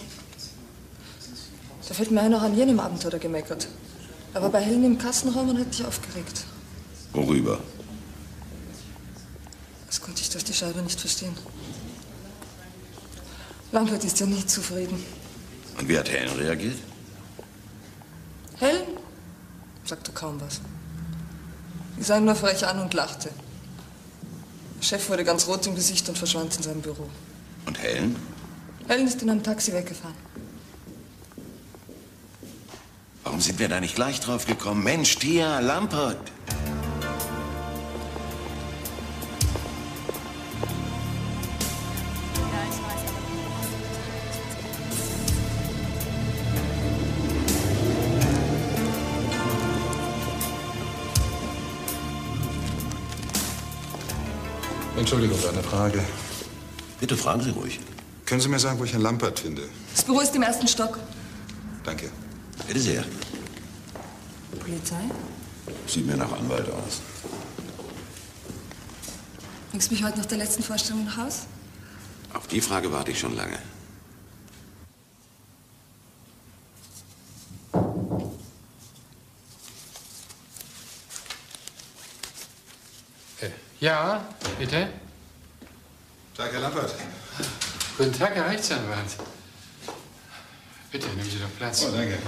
Da fällt mir ein, noch an jenem Abend hat er gemeckert. Er war bei Helen im Kassenraum und hat dich aufgeregt. Worüber? Das konnte ich durch die Scheibe nicht verstehen. Lampert ist ja nie zufrieden. Und wie hat Helen reagiert? Helen? Sagte kaum was. Sie sah ihn nur frech an und lachte. Der Chef wurde ganz rot im Gesicht und verschwand in seinem Büro. Und Helen? Helen ist in einem Taxi weggefahren. Warum sind wir da nicht gleich drauf gekommen? Mensch, Tia, Lampert! Entschuldigung, eine Frage. Bitte fragen Sie ruhig. Können Sie mir sagen, wo ich Herrn Lampert finde? Das Büro ist im 1. Stock. Danke. Bitte sehr. Polizei? Sieht mir nach Anwalt aus. Bringst du mich heute nach der letzten Vorstellung nach Haus? Auf die Frage warte ich schon lange. Ja, bitte? Tag, Herr Lampert. Guten Tag, Herr Rechtsanwalt. Bitte, nehmen Sie doch Platz. Oh, danke.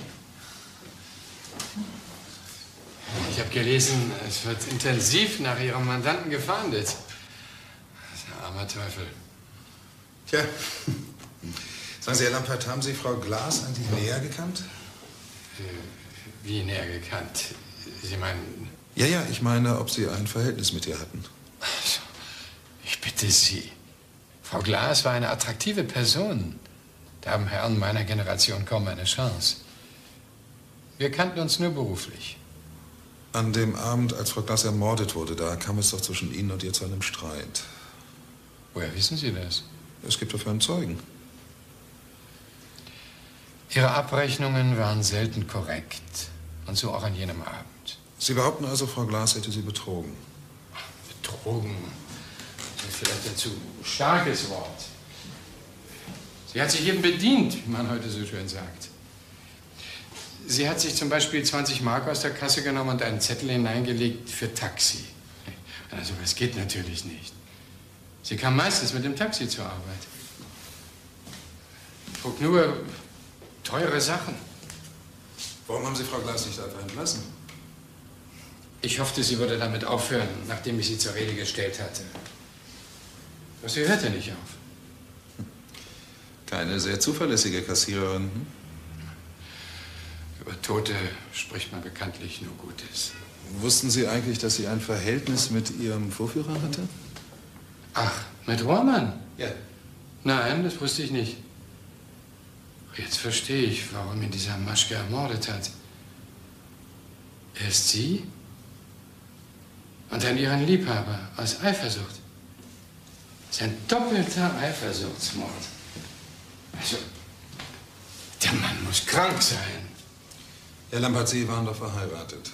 Ich habe gelesen, es wird intensiv nach Ihrem Mandanten gefahndet. Das ist ein armer Teufel. Tja. Sagen Sie, Herr Lampert, haben Sie Frau Glas eigentlich näher gekannt? Wie näher gekannt? Sie meinen... Ja, ich meine, ob Sie ein Verhältnis mit ihr hatten. Also, ich bitte Sie. Frau Glas war eine attraktive Person. Da haben Herren meiner Generation kaum eine Chance. Wir kannten uns nur beruflich. An dem Abend, als Frau Glas ermordet wurde, da kam es doch zwischen Ihnen und ihr zu einem Streit. Woher wissen Sie das? Es gibt dafür einen Zeugen. Ihre Abrechnungen waren selten korrekt. Und so auch an jenem Abend. Sie behaupten also, Frau Glas hätte Sie betrogen? Betrogen? Das ist vielleicht ein zu starkes Wort. Sie hat sich eben bedient, wie man heute so schön sagt. Sie hat sich zum Beispiel 20 Mark aus der Kasse genommen und einen Zettel hineingelegt für Taxi. Also das geht natürlich nicht. Sie kam meistens mit dem Taxi zur Arbeit. Trug nur teure Sachen. Warum haben Sie Frau Glas nicht einfach entlassen? Ich hoffte, sie würde damit aufhören, nachdem ich sie zur Rede gestellt hatte. Doch sie hörte nicht auf. Keine sehr zuverlässige Kassiererin. Hm? Über Tote spricht man bekanntlich nur Gutes. Wussten Sie eigentlich, dass sie ein Verhältnis mit Ihrem Vorführer hatte? Ach, mit Roman? Ja. Nein, das wusste ich nicht. Jetzt verstehe ich, warum ihn dieser Maschke ermordet hat. Erst sie und dann ihren Liebhaber aus Eifersucht. Das ist ein doppelter Eifersuchtsmord. Also, der Mann muss krank sein. Herr Lampert, Sie waren doch verheiratet.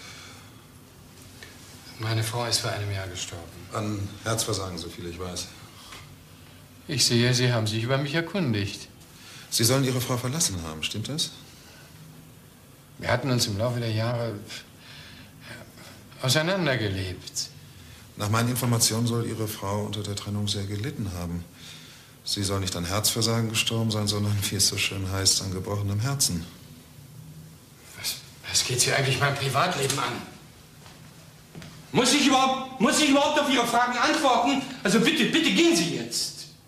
Meine Frau ist vor einem Jahr gestorben. An Herzversagen, so viel ich weiß. Ich sehe, Sie haben sich über mich erkundigt. Sie sollen Ihre Frau verlassen haben, stimmt das? Wir hatten uns im Laufe der Jahre auseinandergelebt. Nach meinen Informationen soll Ihre Frau unter der Trennung sehr gelitten haben. Sie soll nicht an Herzversagen gestorben sein, sondern, wie es so schön heißt, an gebrochenem Herzen. Was geht Sie eigentlich mein Privatleben an? Muss ich überhaupt auf Ihre Fragen antworten? Also bitte gehen Sie jetzt.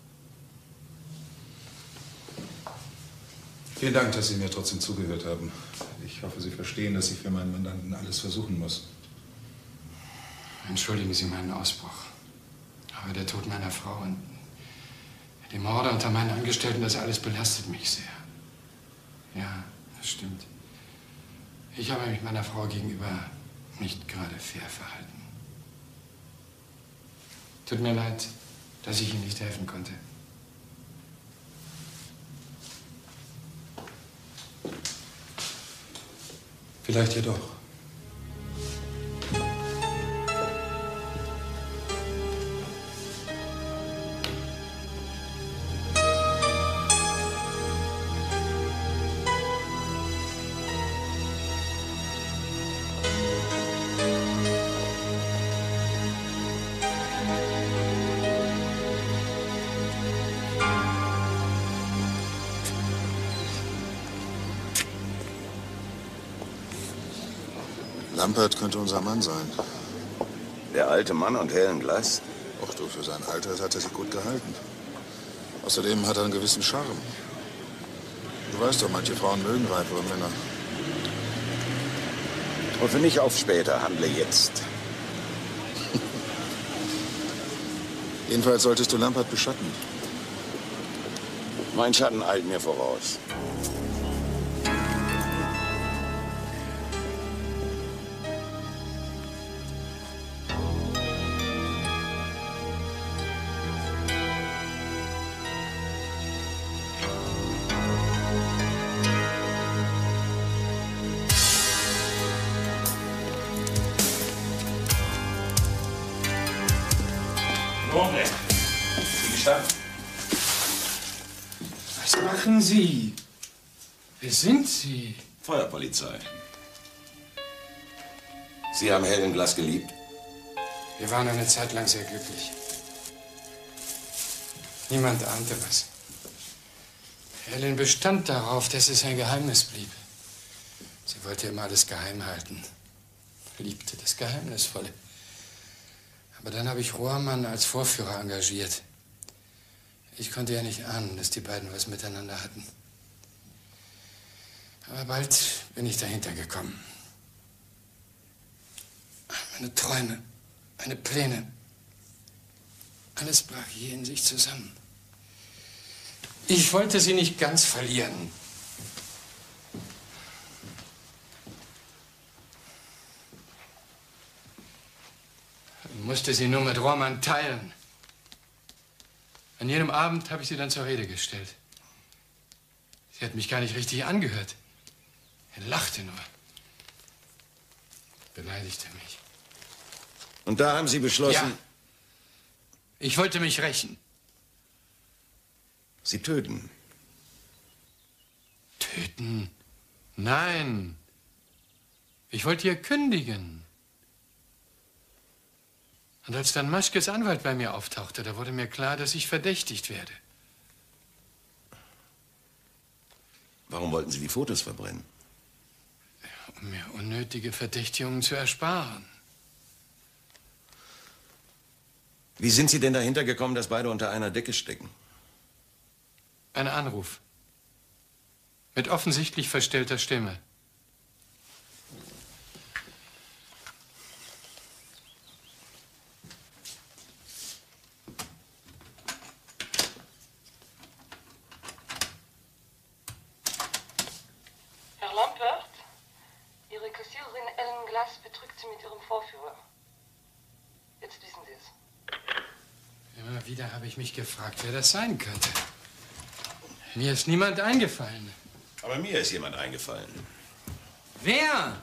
Vielen Dank, dass Sie mir trotzdem zugehört haben. Ich hoffe, Sie verstehen, dass ich für meinen Mandanten alles versuchen muss. Entschuldigen Sie meinen Ausbruch. Aber der Tod meiner Frau und die Morde unter meinen Angestellten, das alles belastet mich sehr. Ja, das stimmt. Ich habe mich meiner Frau gegenüber nicht gerade fair verhalten. Tut mir leid, dass ich Ihnen nicht helfen konnte. Vielleicht jedoch. Lampert könnte unser Mann sein. Der alte Mann und hellen Glas? Och du, für sein Alter hat er sich gut gehalten. Außerdem hat er einen gewissen Charme. Du weißt doch, manche Frauen mögen reifere Männer. Hoffe nicht auf später, handle jetzt. Jedenfalls solltest du Lampert beschatten. Mein Schatten eilt mir voraus. Was machen Sie? Wer sind Sie? Feuerpolizei. Sie haben hellen Glas geliebt? Wir waren eine Zeit lang sehr glücklich. Niemand ahnte was. Helen bestand darauf, dass es ein Geheimnis blieb. Sie wollte immer alles geheim halten. Liebte das Geheimnisvolle. Aber dann habe ich Rohrmann als Vorführer engagiert. Ich konnte ja nicht ahnen, dass die beiden was miteinander hatten. Aber bald bin ich dahinter gekommen. Meine Träume, meine Pläne, alles brach je in sich zusammen. Ich wollte sie nicht ganz verlieren. Ich musste sie nur mit Rohrmann teilen. An jedem Abend habe ich sie dann zur Rede gestellt. Sie hat mich gar nicht richtig angehört. Er lachte nur. Beleidigte mich. Und da haben Sie beschlossen... Ja. Ich wollte mich rächen. Sie töten. Töten? Nein. Ich wollte ihr kündigen. Und als dann Maschkes Anwalt bei mir auftauchte, da wurde mir klar, dass ich verdächtigt werde. Warum wollten Sie die Fotos verbrennen? Um mir unnötige Verdächtigungen zu ersparen. Wie sind Sie denn dahinter gekommen, dass beide unter einer Decke stecken? Ein Anruf. Mit offensichtlich verstellter Stimme. Herr Lampert, Ihre Kassiererin Ellen Glass betrügt Sie mit Ihrem Vorführer. Jetzt wissen Sie es. Immer wieder habe ich mich gefragt, wer das sein könnte. Mir ist niemand eingefallen. Aber mir ist jemand eingefallen. Wer?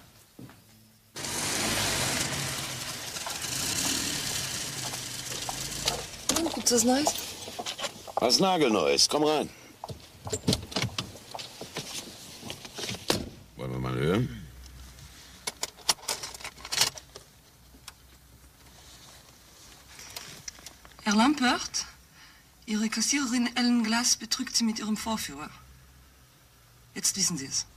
Gibt's was Neues? Was Nagelneues. Komm rein. Wollen wir mal hören? Herr Lampert, Ihre Kassiererin Ellen Glass betrügt Sie mit Ihrem Vorführer. Jetzt wissen Sie es.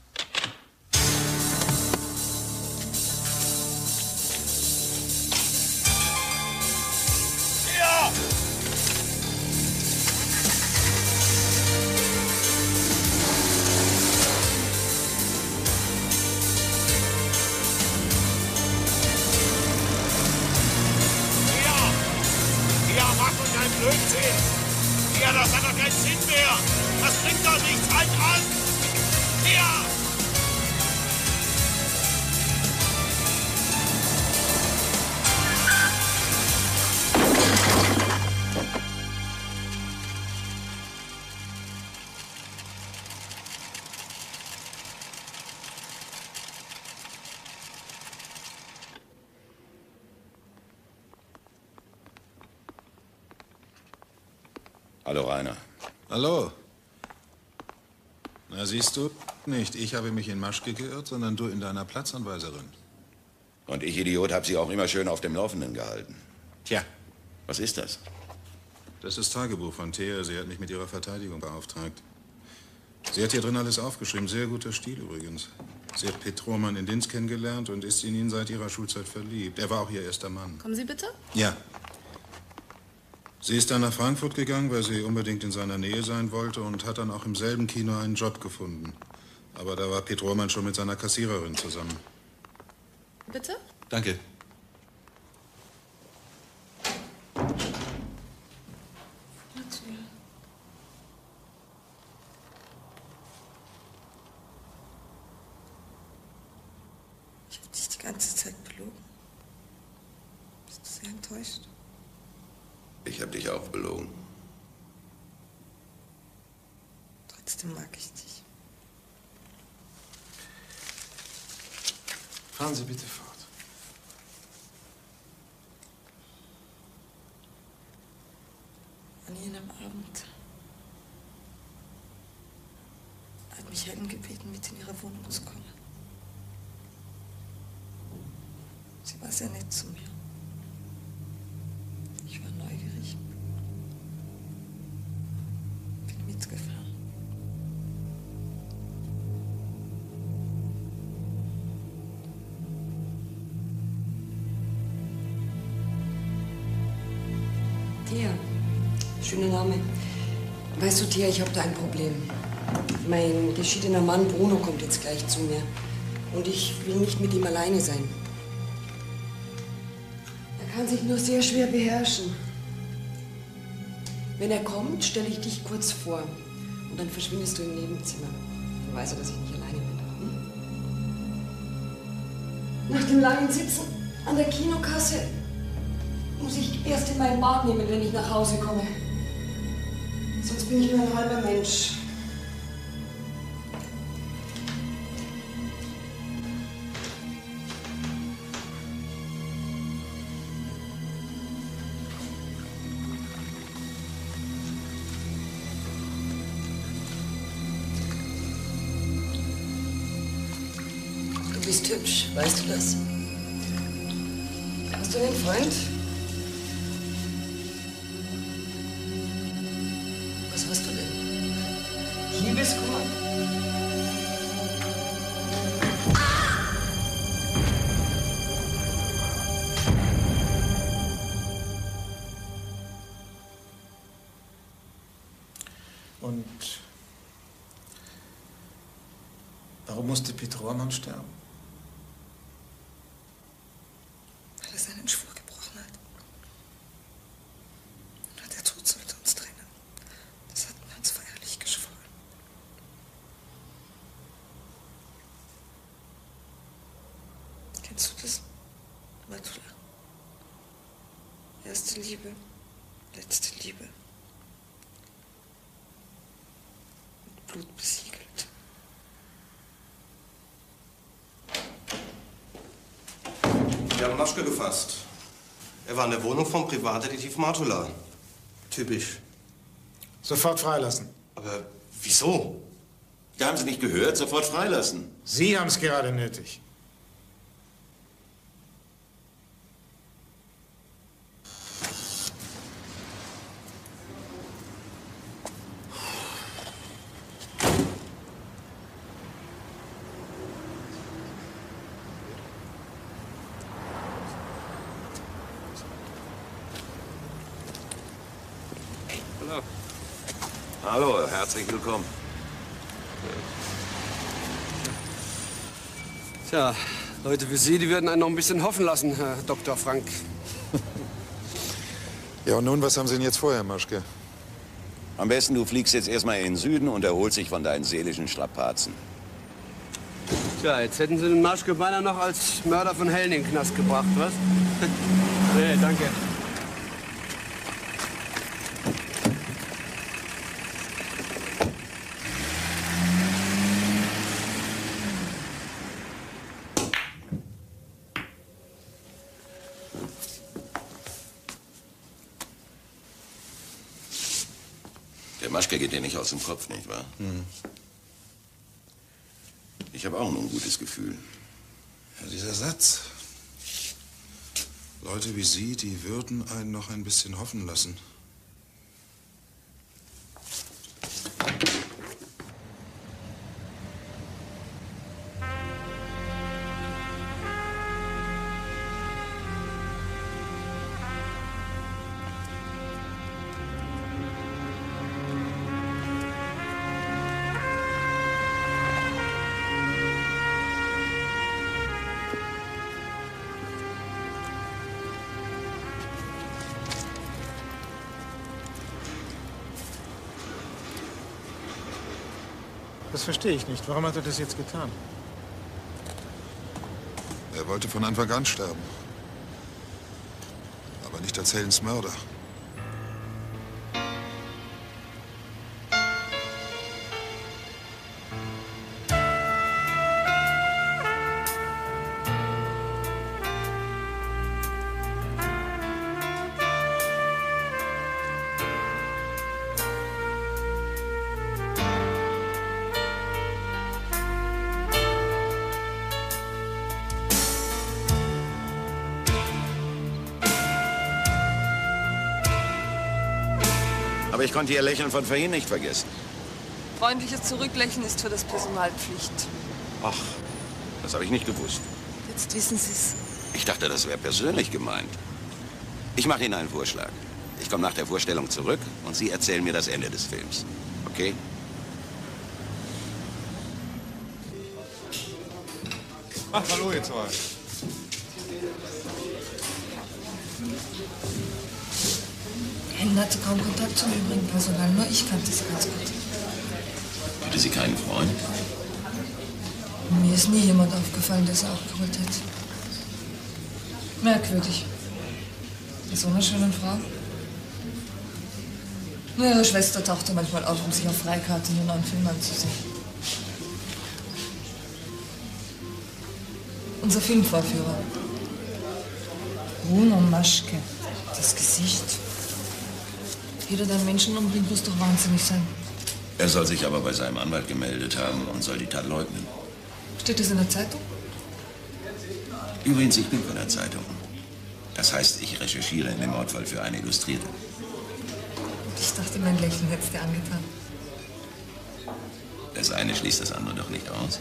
Ja! Blödsinn! Ja, das hat doch keinen Sinn mehr! Das bringt doch nichts! Halt an! Ja! Hallo, Rainer. Hallo. Na, siehst du, nicht ich habe mich in Maschke geirrt, sondern du in deiner Platzanweiserin. Und ich, Idiot, habe Sie auch immer schön auf dem Laufenden gehalten. Tja. Was ist das? Das ist Tagebuch von Thea. Sie hat mich mit ihrer Verteidigung beauftragt. Sie hat hier drin alles aufgeschrieben. Sehr guter Stil übrigens. Sie hat Petroman in Linz kennengelernt und ist in ihn seit ihrer Schulzeit verliebt. Er war auch ihr erster Mann. Kommen Sie bitte? Ja. Sie ist dann nach Frankfurt gegangen, weil sie unbedingt in seiner Nähe sein wollte und hat dann auch im selben Kino einen Job gefunden. Aber da war Petroman schon mit seiner Kassiererin zusammen. Bitte? Danke. Ich habe dich die ganze Zeit belogen. Bist du sehr enttäuscht? Ich habe dich auch belogen. Trotzdem mag ich dich. Fahren Sie bitte fort. An jenem Abend hat mich Helen gebeten, mit in ihre Wohnung zu kommen. Sie war sehr nett zu mir. Ich war neugierig. Bin mitgefahren. Thea, schöner Name. Weißt du, Thea, ich habe da ein Problem. Mein geschiedener Mann Bruno kommt jetzt gleich zu mir. Und ich will nicht mit ihm alleine sein. Er kann sich nur sehr schwer beherrschen. Wenn er kommt, stelle ich dich kurz vor. Und dann verschwindest du im Nebenzimmer. Dann weiß er, dass ich nicht alleine bin. Hm? Nach dem langen Sitzen an der Kinokasse muss ich erst in mein Bad nehmen, wenn ich nach Hause komme. Sonst bin ich nur ein halber Mensch. Du bist hübsch, weißt du das? Hast du einen Freund? Was hast du denn? Liebeskummer? Und warum musste Petroman sterben? Weil er seinen Schwur gebrochen hat. Und der Tod sollte uns trennen. Das hatten wir uns feierlich geschworen. Kennst du das? Matula. Erste Liebe, letzte Liebe. Mit Blut besiegelt. Wir haben Maschke gefasst. Er war in der Wohnung vom Privatdetektiv Matula. Typisch. Sofort freilassen. Aber wieso? Da haben Sie nicht gehört? Sofort freilassen. Sie haben es gerade nötig. Hallo, herzlich willkommen. Tja, Leute wie Sie, die würden einen noch ein bisschen hoffen lassen, Herr Dr. Frank. Ja, und nun, was haben Sie denn jetzt vor, Herr Maschke? Am besten, du fliegst jetzt erstmal in den Süden und erholst dich von deinen seelischen Strapazen. Tja, jetzt hätten Sie den Maschke beinahe noch als Mörder von Helen in den Knast gebracht, was? Nee, danke. Der Maschke geht dir nicht aus dem Kopf, nicht wahr? Hm. Ich habe auch ein ungutes Gefühl. Ja, dieser Satz. Leute wie Sie, die würden einen noch ein bisschen hoffen lassen. Das verstehe ich nicht. Warum hat er das jetzt getan? Er wollte von Anfang an sterben. Aber nicht als Helens Mörder. Aber ich konnte Ihr Lächeln von vorhin nicht vergessen. Freundliches Zurücklächeln ist für das Personal Pflicht. Ach, das habe ich nicht gewusst. Jetzt wissen Sie es. Ich dachte, das wäre persönlich gemeint. Ich mache Ihnen einen Vorschlag. Ich komme nach der Vorstellung zurück und Sie erzählen mir das Ende des Films. Okay? Ach, hallo ihr zwei. Helen hatte kaum Kontakt zum übrigen Personal, nur ich kannte sie ganz gut. Hatte sie keinen Freund? Mir ist nie jemand aufgefallen, der sie auch geholt hätte. Merkwürdig. Bei so einer schönen Frau. Nur ihre Schwester tauchte manchmal auf, um sich auf Freikarte einen neuen Film anzusehen. Unser Filmvorführer. Bruno Maschke. Das Gesicht. Jeder, der einen Menschen umbringt, muss doch wahnsinnig sein. Er soll sich aber bei seinem Anwalt gemeldet haben und soll die Tat leugnen. Steht das in der Zeitung? Übrigens, ich bin von der Zeitung. Das heißt, ich recherchiere in dem Mordfall für eine Illustrierte. Ich dachte, mein Lächeln hätte es dir angetan. Das eine schließt das andere doch nicht aus.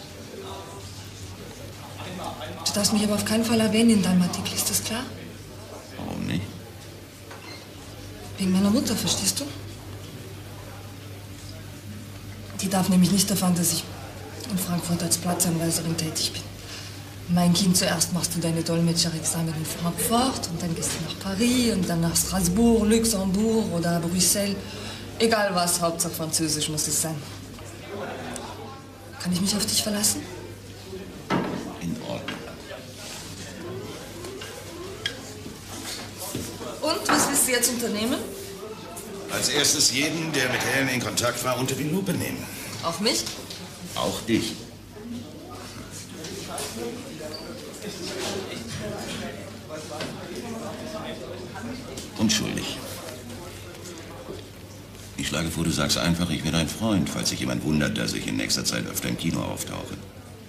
Du darfst mich aber auf keinen Fall erwähnen in deinem Artikel, ist das klar? Warum nicht? Wegen meiner Mutter, verstehst du? Die darf nämlich nicht erfahren, dass ich in Frankfurt als Platzanweiserin tätig bin. Mein Kind, zuerst machst du deine Dolmetscherexamen in Frankfurt und dann gehst du nach Paris und dann nach Strasbourg, Luxemburg oder Brüssel. Egal was, Hauptsache Französisch muss es sein. Kann ich mich auf dich verlassen? In Ordnung. Und, was willst du jetzt unternehmen? Als erstes jeden, der mit Helen in Kontakt war, unter die Lupe nehmen. Auch mich? Auch dich. Unschuldig. Ich schlage vor, du sagst einfach, ich bin dein Freund, falls sich jemand wundert, dass ich in nächster Zeit öfter im Kino auftauche.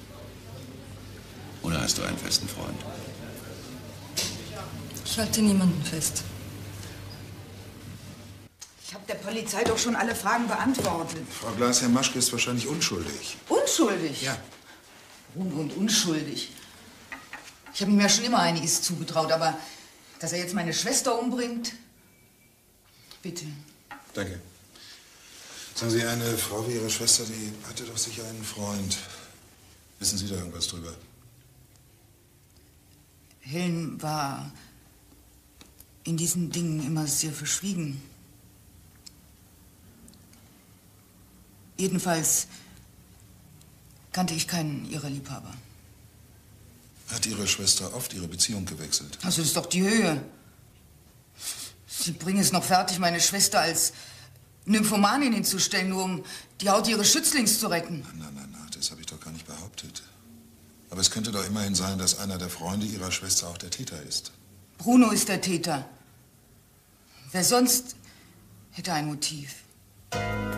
Oder hast du einen festen Freund? Ich halte niemanden fest. Ich habe der Polizei doch schon alle Fragen beantwortet. Frau Glas, Herr Maschke ist wahrscheinlich unschuldig. Unschuldig? Ja. Und unschuldig. Ich habe ihm ja schon immer einiges zugetraut, aber dass er jetzt meine Schwester umbringt? Bitte. Danke. Sagen Sie, eine Frau wie Ihre Schwester, die hatte doch sicher einen Freund. Wissen Sie da irgendwas drüber? Helen war in diesen Dingen immer sehr verschwiegen. Jedenfalls kannte ich keinen ihrer Liebhaber. Hat Ihre Schwester oft ihre Beziehung gewechselt? Also das ist doch die Höhe. Sie bringen es noch fertig, meine Schwester als Nymphomanin hinzustellen, nur um die Haut ihres Schützlings zu retten. Nein, das habe ich doch gar nicht behauptet. Aber es könnte doch immerhin sein, dass einer der Freunde Ihrer Schwester auch der Täter ist. Bruno ist der Täter. Wer sonst hätte ein Motiv?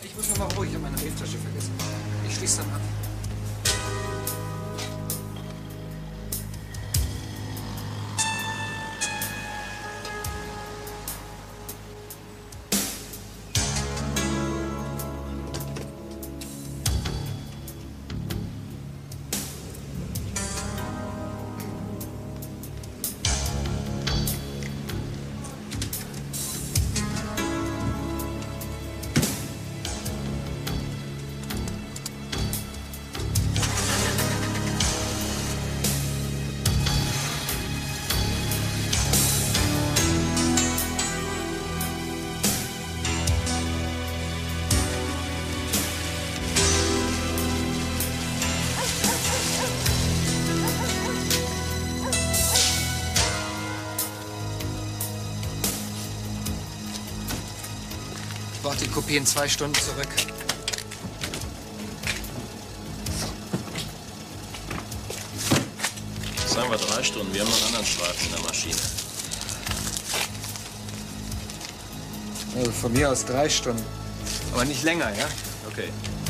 Ich muss noch mal ruhig, ich habe meine Brieftasche vergessen. Ich schließe dann ab. Ich brauche die Kopie in 2 Stunden zurück. Sagen wir 3 Stunden. Wir haben noch einen anderen Streifen in der Maschine. Also von mir aus 3 Stunden. Aber nicht länger, ja? Okay.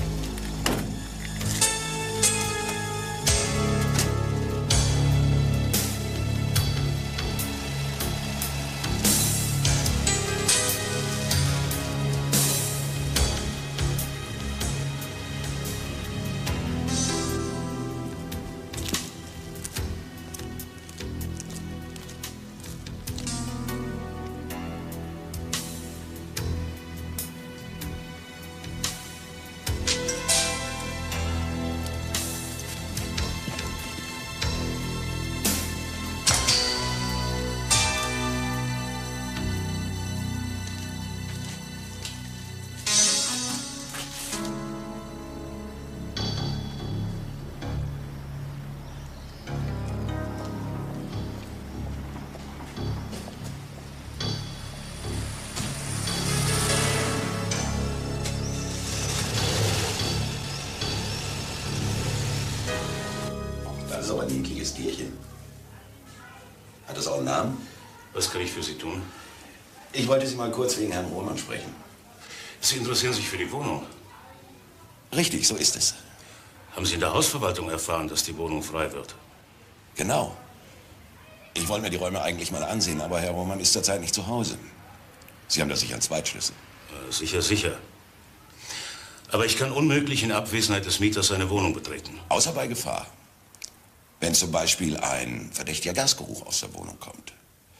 Das ist aber ein niedliches Tierchen. Hat es auch einen Namen? Was kann ich für Sie tun? Ich wollte Sie mal kurz wegen Herrn Roman sprechen. Sie interessieren sich für die Wohnung? Richtig, so ist es. Haben Sie in der Hausverwaltung erfahren, dass die Wohnung frei wird? Genau. Ich wollte mir die Räume eigentlich mal ansehen, aber Herr Roman ist zurzeit nicht zu Hause. Sie haben da sicher einen Zweitschlüssel. Sicher, sicher. Aber ich kann unmöglich in Abwesenheit des Mieters seine Wohnung betreten. Außer bei Gefahr. Wenn zum Beispiel ein verdächtiger Gasgeruch aus der Wohnung kommt.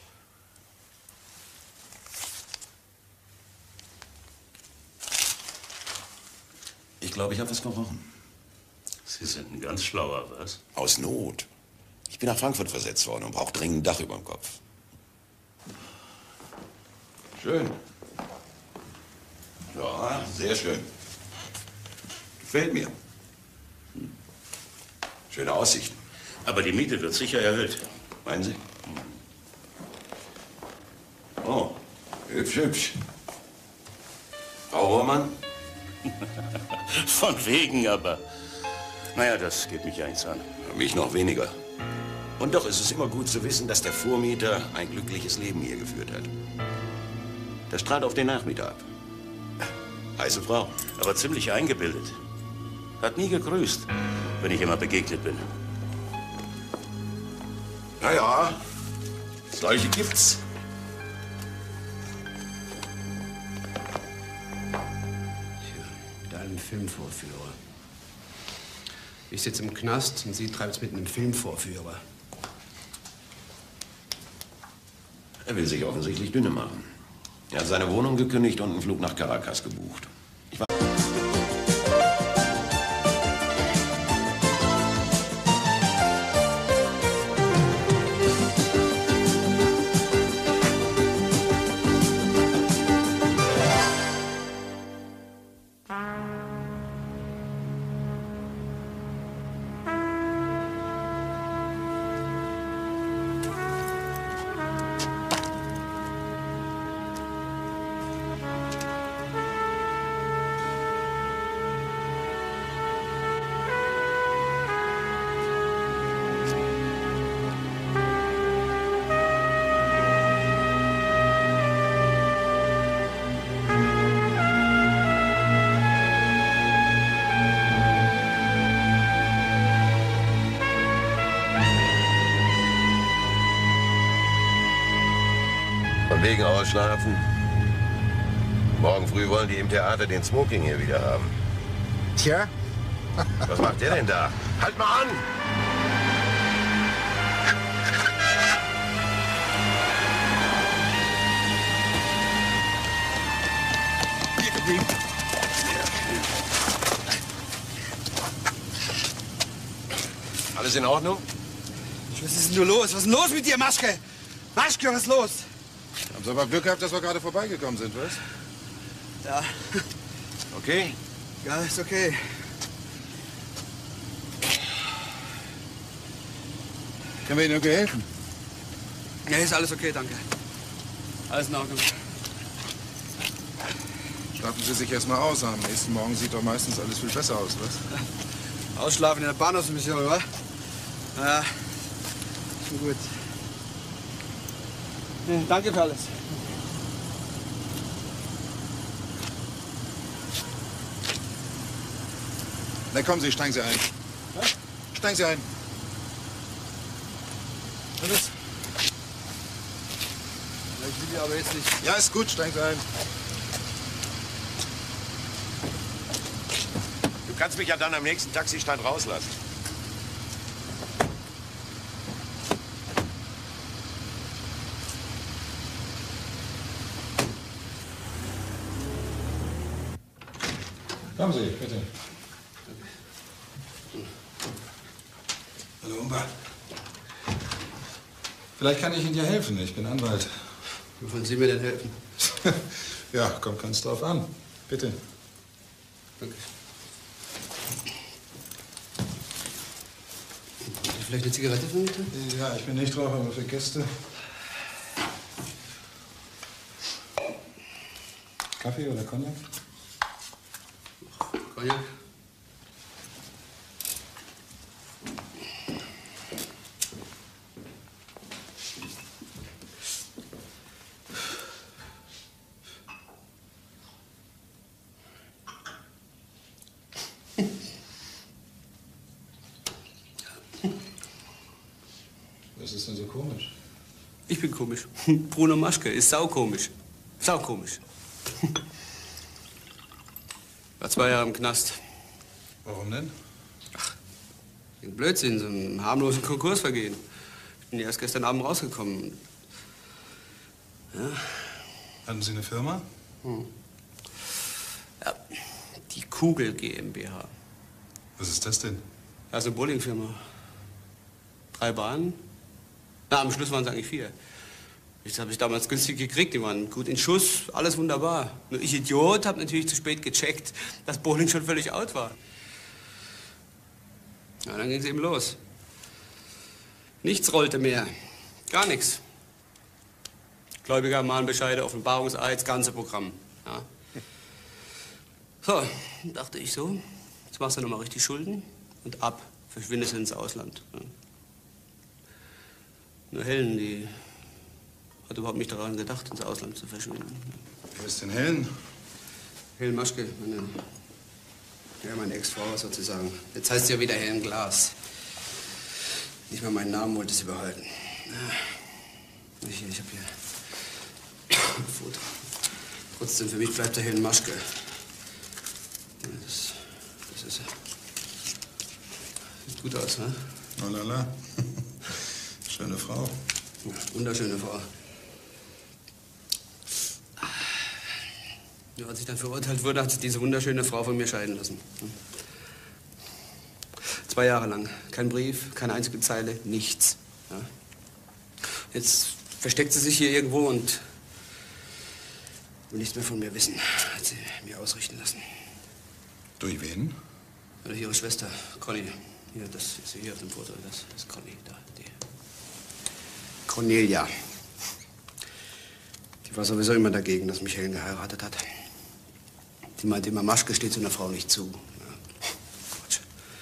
Ich glaube, ich habe was gerochen. Sie sind ein ganz schlauer, was? Aus Not. Ich bin nach Frankfurt versetzt worden und brauche dringend ein Dach über dem Kopf. Schön. Ja, sehr schön. Gefällt mir. Schöne Aussichten. Aber die Miete wird sicher erhöht. Meinen Sie? Oh, hübsch, hübsch. Frau Roman? Von wegen, aber... Naja, das geht mich ja nichts an. Mich noch weniger. Und doch ist es immer gut zu wissen, dass der Vormieter ein glückliches Leben hier geführt hat. Das strahlt auf den Nachmieter ab. Heiße Frau. Aber ziemlich eingebildet. Hat nie gegrüßt, wenn ich immer begegnet bin. Na ja, solche gibt's. Mit einem Filmvorführer. Ich sitze im Knast und sie treibt es mit einem Filmvorführer. Er will sich offensichtlich dünne machen. Er hat seine Wohnung gekündigt und einen Flug nach Caracas gebucht. Von wegen ausschlafen. Morgen früh wollen die im Theater den Smoking hier wieder haben. Tja? Was macht der denn da? Halt mal an! Hier geblieben. Alles in Ordnung? Was ist denn nur los? Was ist denn los mit dir, Maschke? Maschke, was ist los? Haben Sie aber Glück gehabt, dass wir gerade vorbeigekommen sind, was? Ja. Okay? Ja, ist okay. Können wir Ihnen irgendwie helfen? Ja, ist alles okay, danke. Alles in Ordnung. Schlafen Sie sich erst mal aus. Am nächsten Morgen sieht doch meistens alles viel besser aus, was? Ausschlafen in der Bahnhofsmission, oder? Ja, schon gut. Ja, danke für alles. Na kommen Sie, steigen Sie ein. Was? Steigen Sie ein. Was ist? Ja, ich will aber jetzt nicht. Ja, ist gut, steigen Sie ein. Du kannst mich ja dann am nächsten Taxistand rauslassen. Kommen Sie, bitte. Hallo, Umba. Vielleicht kann ich Ihnen ja helfen. Ich bin Anwalt. Wie wollen Sie mir denn helfen? Ja, kommt ganz drauf an. Bitte. Danke. Vielleicht eine Zigarette für mich? Ja, ich bin nicht drauf, aber für Gäste. Kaffee oder Cognac? Cognac. Was ist denn so komisch? Ich bin komisch. Bruno Maschke ist saukomisch. Saukomisch. War 2 Jahre im Knast. Warum denn? Wegen Blödsinn, so einem harmlosen Konkursvergehen. Ich bin erst gestern Abend rausgekommen. Ja. Hatten Sie eine Firma? Ja, die Kugel GmbH. Was ist das denn? Also eine Bowlingfirma. 3 Bahnen. Na, am Schluss waren es eigentlich 4. Das habe ich damals günstig gekriegt. Die waren gut in Schuss, alles wunderbar. Nur ich Idiot habe natürlich zu spät gecheckt, dass Bowling schon völlig out war. Ja, dann ging es eben los. Nichts rollte mehr. Gar nichts. Gläubiger, Mahnbescheide, Offenbarungseid, das ganze Programm. Ja. So, dachte ich so. Jetzt machst du noch mal richtig Schulden und ab. Verschwindest ins Ausland. Ja. Nur Helen, die hat überhaupt nicht daran gedacht, ins Ausland zu verschwinden. Wer ist denn Helen? Helen Maschke, meine Ex-Frau sozusagen. Jetzt heißt sie ja wieder Helen Glas. Nicht mal meinen Namen wollte sie behalten. Ja. Ich habe hier ein Foto. Trotzdem, für mich bleibt der Helen Maschke. Ja, das ist er. Sieht gut aus, ne? Oh la la. Schöne Frau. Ja, wunderschöne Frau. Ja, als ich dann verurteilt wurde, hat sich diese wunderschöne Frau von mir scheiden lassen. 2 Jahre lang. Kein Brief, keine einzige Zeile, nichts. Ja. Jetzt versteckt sie sich hier irgendwo und will nichts mehr von mir wissen. Hat sie mir ausrichten lassen. Durch wen? Durch ihre Schwester, Conny. Hier, das ist sie hier auf dem Foto. Das ist Conny, da. Die Cornelia. Die war sowieso immer dagegen, dass mich Helen geheiratet hat. Die meinte immer, Maschke steht so einer Frau nicht zu. Ja. Quatsch.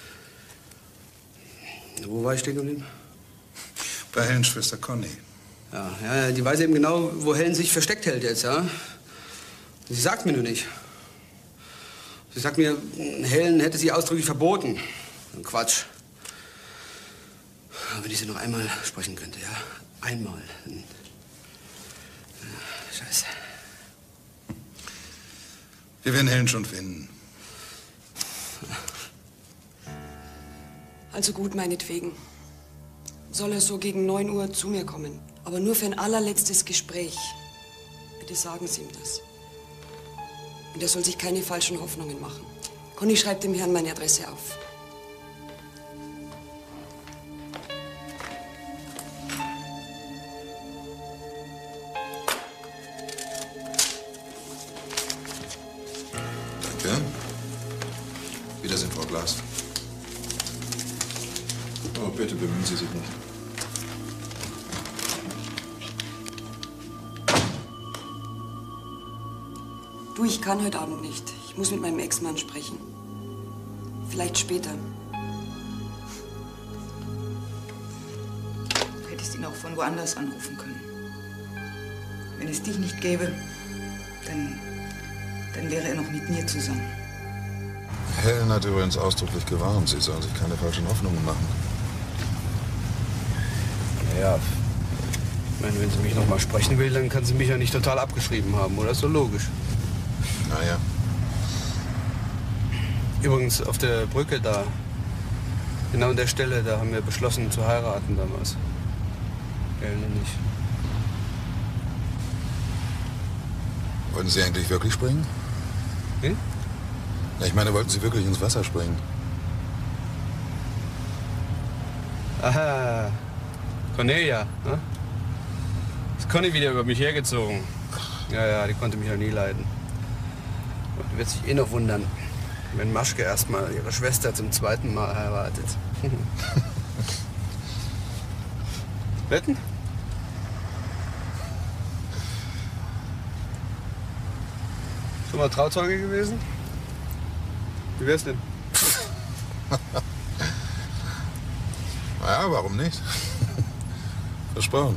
Wo war ich stehen geblieben? Bei Helens Schwester Conny. Ja, die weiß eben genau, wo Helen sich versteckt hält jetzt, ja. Sie sagt mir nur nicht. Sie sagt mir, Helen hätte sie ausdrücklich verboten. Quatsch. Wenn ich sie noch einmal sprechen könnte, ja. Einmal. Scheiße. Wir werden Helen schon finden. Also gut, meinetwegen. Soll er so gegen 9 Uhr zu mir kommen. Aber nur für ein allerletztes Gespräch. Bitte sagen Sie ihm das. Und er soll sich keine falschen Hoffnungen machen. Conny schreibt dem Herrn meine Adresse auf. Danke. Wiedersehen, Frau Glas. Oh, bitte bemühen Sie sich nicht. Du, ich kann heute Abend nicht. Ich muss mit meinem Ex-Mann sprechen. Vielleicht später. Du hättest ihn auch von woanders anrufen können. Wenn es dich nicht gäbe, dann wäre er noch mit mir zusammen. Helen hat übrigens ausdrücklich gewarnt, sie sollen sich keine falschen Hoffnungen machen. Naja, ich meine, wenn sie mich noch mal sprechen will, dann kann sie mich ja nicht total abgeschrieben haben, oder? Ist doch logisch. Naja. Übrigens, auf der Brücke da, genau an der Stelle, da haben wir beschlossen zu heiraten damals. Helen und ich. Wollten Sie eigentlich wirklich springen? Hm? Na, ich meine, wollten Sie wirklich ins Wasser springen? Aha, Cornelia, ne? Ist Conny wieder über mich hergezogen. Ja, die konnte mich ja nie leiden. Und die wird sich eh noch wundern, wenn Maschke erstmal ihre Schwester zum 2. Mal heiratet. Wetten? Schon mal Trauzeuge gewesen? Wie wär's denn? Ja, warum nicht? Versprochen.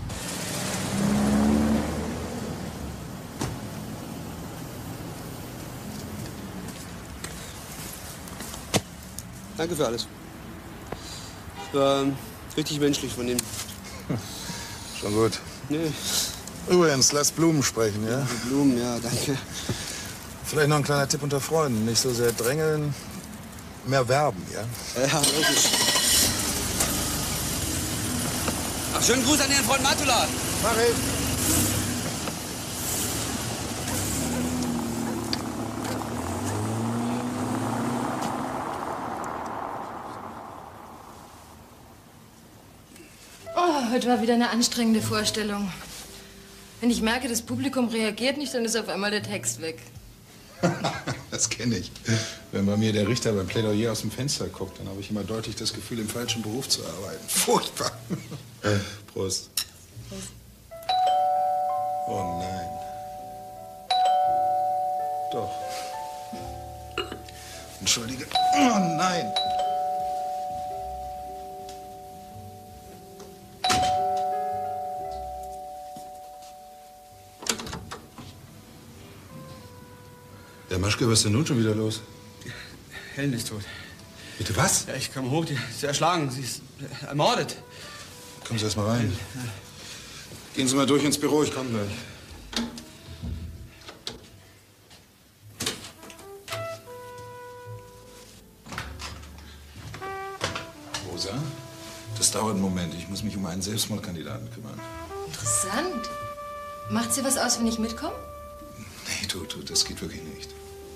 Danke für alles. War richtig menschlich von ihm. Schon gut. Nee. Übrigens, lass Blumen sprechen, ja? Blumen, ja, danke. Vielleicht noch ein kleiner Tipp unter Freunden. Nicht so sehr drängeln, mehr werben, ja? Ja, logisch. Ach, schönen Gruß an Ihren Freund Matula. Mach ich. Oh, heute war wieder eine anstrengende Vorstellung. Wenn ich merke, das Publikum reagiert nicht, dann ist auf einmal der Text weg. Das kenne ich. Wenn bei mir der Richter beim Plädoyer aus dem Fenster guckt, dann habe ich immer deutlich das Gefühl, im falschen Beruf zu arbeiten. Furchtbar. Prost. Prost. Oh nein. Doch. Entschuldige. Oh nein. Der Maschke, was ist denn nun schon wieder los? Helen ist tot. Bitte was? Ja, ich kam hoch, die ist erschlagen, sie ist ermordet. Kommen Sie erst mal rein. Gehen Sie mal durch ins Büro, ich komme gleich. Rosa, das dauert einen Moment. Ich muss mich um einen Selbstmordkandidaten kümmern. Interessant. Macht sie was aus, wenn ich mitkomme? Nee, du, das geht wirklich nicht.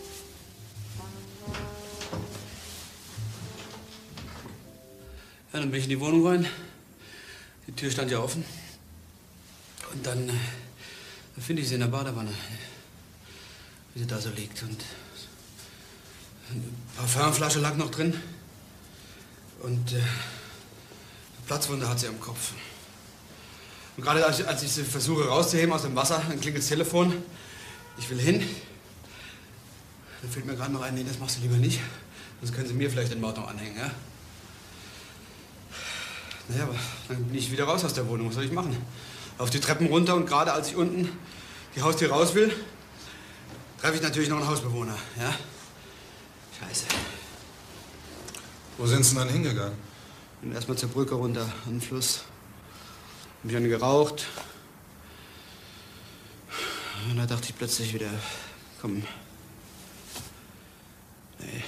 Ja, dann bin ich in die Wohnung rein. Die Tür stand ja offen. Und dann finde ich sie in der Badewanne, wie sie da so liegt. Und eine Parfümflasche lag noch drin. Und eine Platzwunde hat sie am Kopf. Und gerade als ich sie versuche rauszuheben aus dem Wasser, dann klingelt das Telefon. Ich will hin. Dann fällt mir gerade noch ein, nee, das machst du lieber nicht. Sonst können sie mir vielleicht den Mord noch anhängen, ja? Naja, aber dann bin ich wieder raus aus der Wohnung. Was soll ich machen? Auf die Treppen runter und gerade als ich unten die Haustür raus will, treffe ich natürlich noch einen Hausbewohner, ja? Scheiße. Wo sind Sie denn dann hingegangen? Bin erstmal zur Brücke runter, an den Fluss. Hab mich dann geraucht. Und da dachte ich plötzlich wieder, komm. Nee.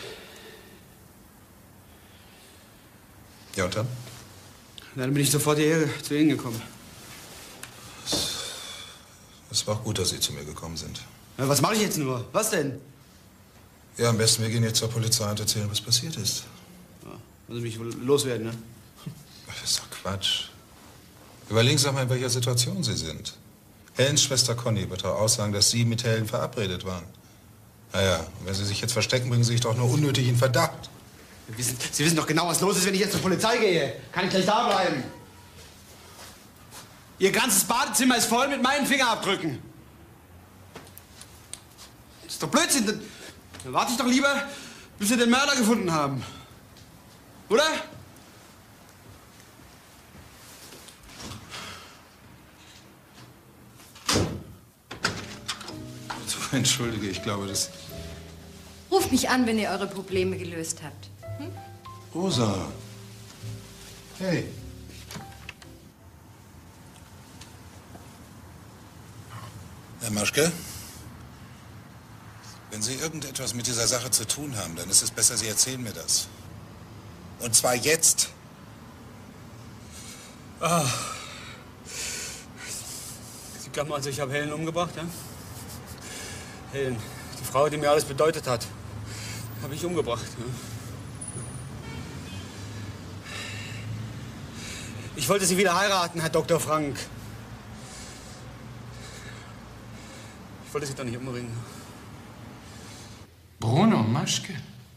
Ja, und dann? Dann bin ich sofort hierher zu Ihnen gekommen. Es war auch gut, dass Sie zu mir gekommen sind. Ja, was mache ich jetzt nur? Was denn? Ja, am besten, wir gehen jetzt zur Polizei und erzählen, was passiert ist. Ja, also mich wohl loswerden, ne? Das ist doch Quatsch. Überlegen Sie doch mal, in welcher Situation Sie sind. Helens Schwester Conny wird doch aussagen, dass Sie mit Helen verabredet waren. Naja, und wenn Sie sich jetzt verstecken, bringen Sie sich doch nur unnötig in Verdacht. Sie wissen doch genau, was los ist, wenn ich jetzt zur Polizei gehe. Kann ich gleich da bleiben? Ihr ganzes Badezimmer ist voll mit meinen Fingerabdrücken. Das ist doch Blödsinn. Dann warte ich doch lieber, bis wir den Mörder gefunden haben. Oder? Entschuldige, ich glaube, das... Ruft mich an, wenn ihr eure Probleme gelöst habt. Hm? Rosa. Hey. Herr Maschke, wenn Sie irgendetwas mit dieser Sache zu tun haben, dann ist es besser, Sie erzählen mir das. Und zwar jetzt. Ah. Sie glauben also, ich habe Helen umgebracht, ja? Helen, die Frau, die mir alles bedeutet hat, habe ich umgebracht. Ja? Ich wollte sie wieder heiraten, Herr Dr. Frank. Ich wollte sie doch nicht umbringen. Bruno Maschke?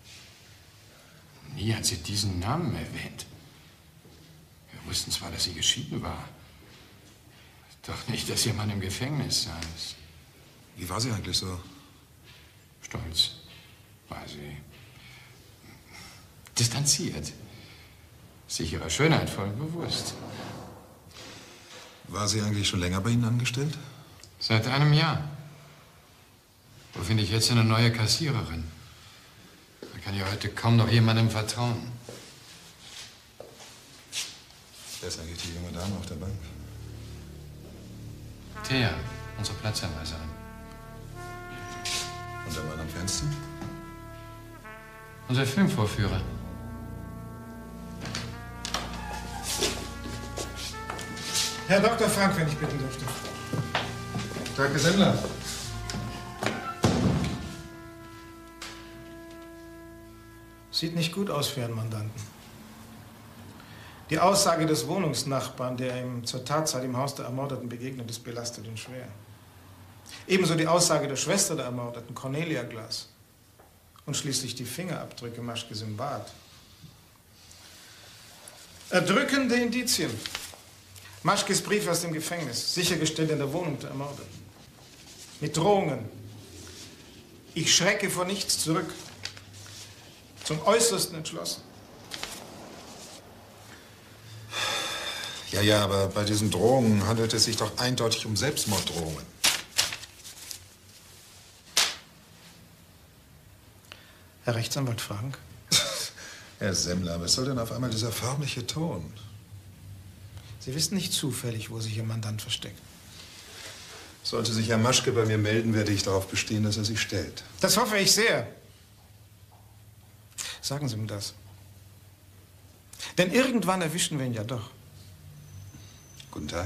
Nie hat sie diesen Namen erwähnt. Wir wussten zwar, dass sie geschieden war. Doch nicht, dass ihr Mann im Gefängnis saß. Wie war sie eigentlich so? Stolz war sie. Distanziert. Sich ihrer Schönheit voll bewusst. War sie eigentlich schon länger bei Ihnen angestellt? Seit einem Jahr. Wo finde ich jetzt eine neue Kassiererin? Da kann ja heute kaum noch jemandem vertrauen. Wer ist eigentlich die junge Dame auf der Bank? Thea, unsere Platzanweiserin. Und der Mann am Fenster? Unser Filmvorführer. Herr Dr. Frank, wenn ich bitten dürfte. Danke, Semmler. Sieht nicht gut aus für Ihren Mandanten. Die Aussage des Wohnungsnachbarn, der ihm zur Tatzeit im Haus der Ermordeten begegnet ist, belastet ihn schwer. Ebenso die Aussage der Schwester der Ermordeten, Cornelia Glas. Und schließlich die Fingerabdrücke Maschkes im Bad. Erdrückende Indizien. Maschkes Brief aus dem Gefängnis, sichergestellt in der Wohnung der Ermordeten. Mit Drohungen. Ich schrecke vor nichts zurück. Zum Äußersten entschlossen. Ja, aber bei diesen Drohungen handelt es sich doch eindeutig um Selbstmorddrohungen. Herr Rechtsanwalt Frank? Herr Semmler, was soll denn auf einmal dieser förmliche Ton? Sie wissen nicht zufällig, wo sich Ihr Mandant versteckt. Sollte sich Herr Maschke bei mir melden, werde ich darauf bestehen, dass er sich stellt. Das hoffe ich sehr. Sagen Sie mir das. Denn irgendwann erwischen wir ihn ja doch. Guten Tag.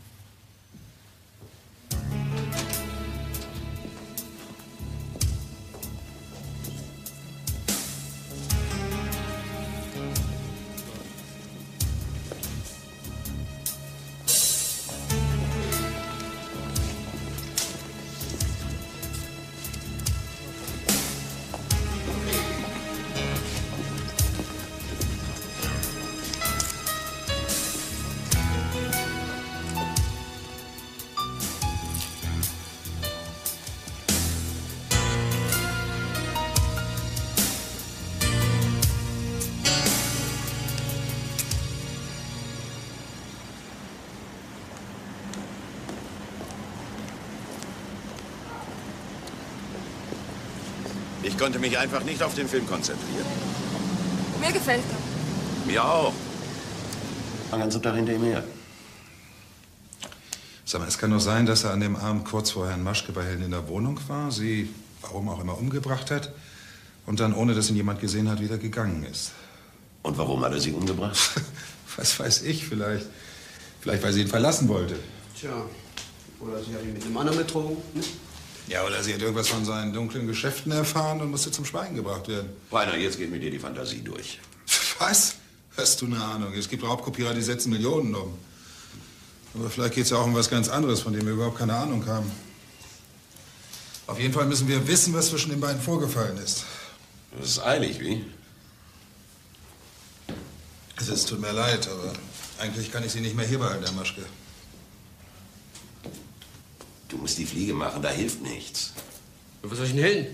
Ich konnte mich einfach nicht auf den Film konzentrieren. Mir gefällt er. Mir auch. Fang an zum Tag hinter ihm her. Sag mal, es kann doch sein, dass er an dem Abend kurz vor Herrn Maschke bei Helen in der Wohnung war, sie, warum auch immer, umgebracht hat und dann, ohne dass ihn jemand gesehen hat, wieder gegangen ist. Und warum hat er sie umgebracht? Was weiß ich, vielleicht weil sie ihn verlassen wollte. Tja, oder sie hat ihn mit einem anderen betrogen. Ne? Ja, oder sie hat irgendwas von seinen dunklen Geschäften erfahren und musste zum Schweigen gebracht werden. Rainer, jetzt geht mit dir die Fantasie durch. Was? Hast du eine Ahnung? Es gibt Raubkopierer, die setzen Millionen um. Aber vielleicht geht es ja auch um was ganz anderes, von dem wir überhaupt keine Ahnung haben. Auf jeden Fall müssen wir wissen, was zwischen den beiden vorgefallen ist. Das ist eilig, wie? Es tut mir leid, aber eigentlich kann ich Sie nicht mehr hier behalten, Herr Maschke. Du musst die Fliege machen, da hilft nichts. Was soll ich denn hin?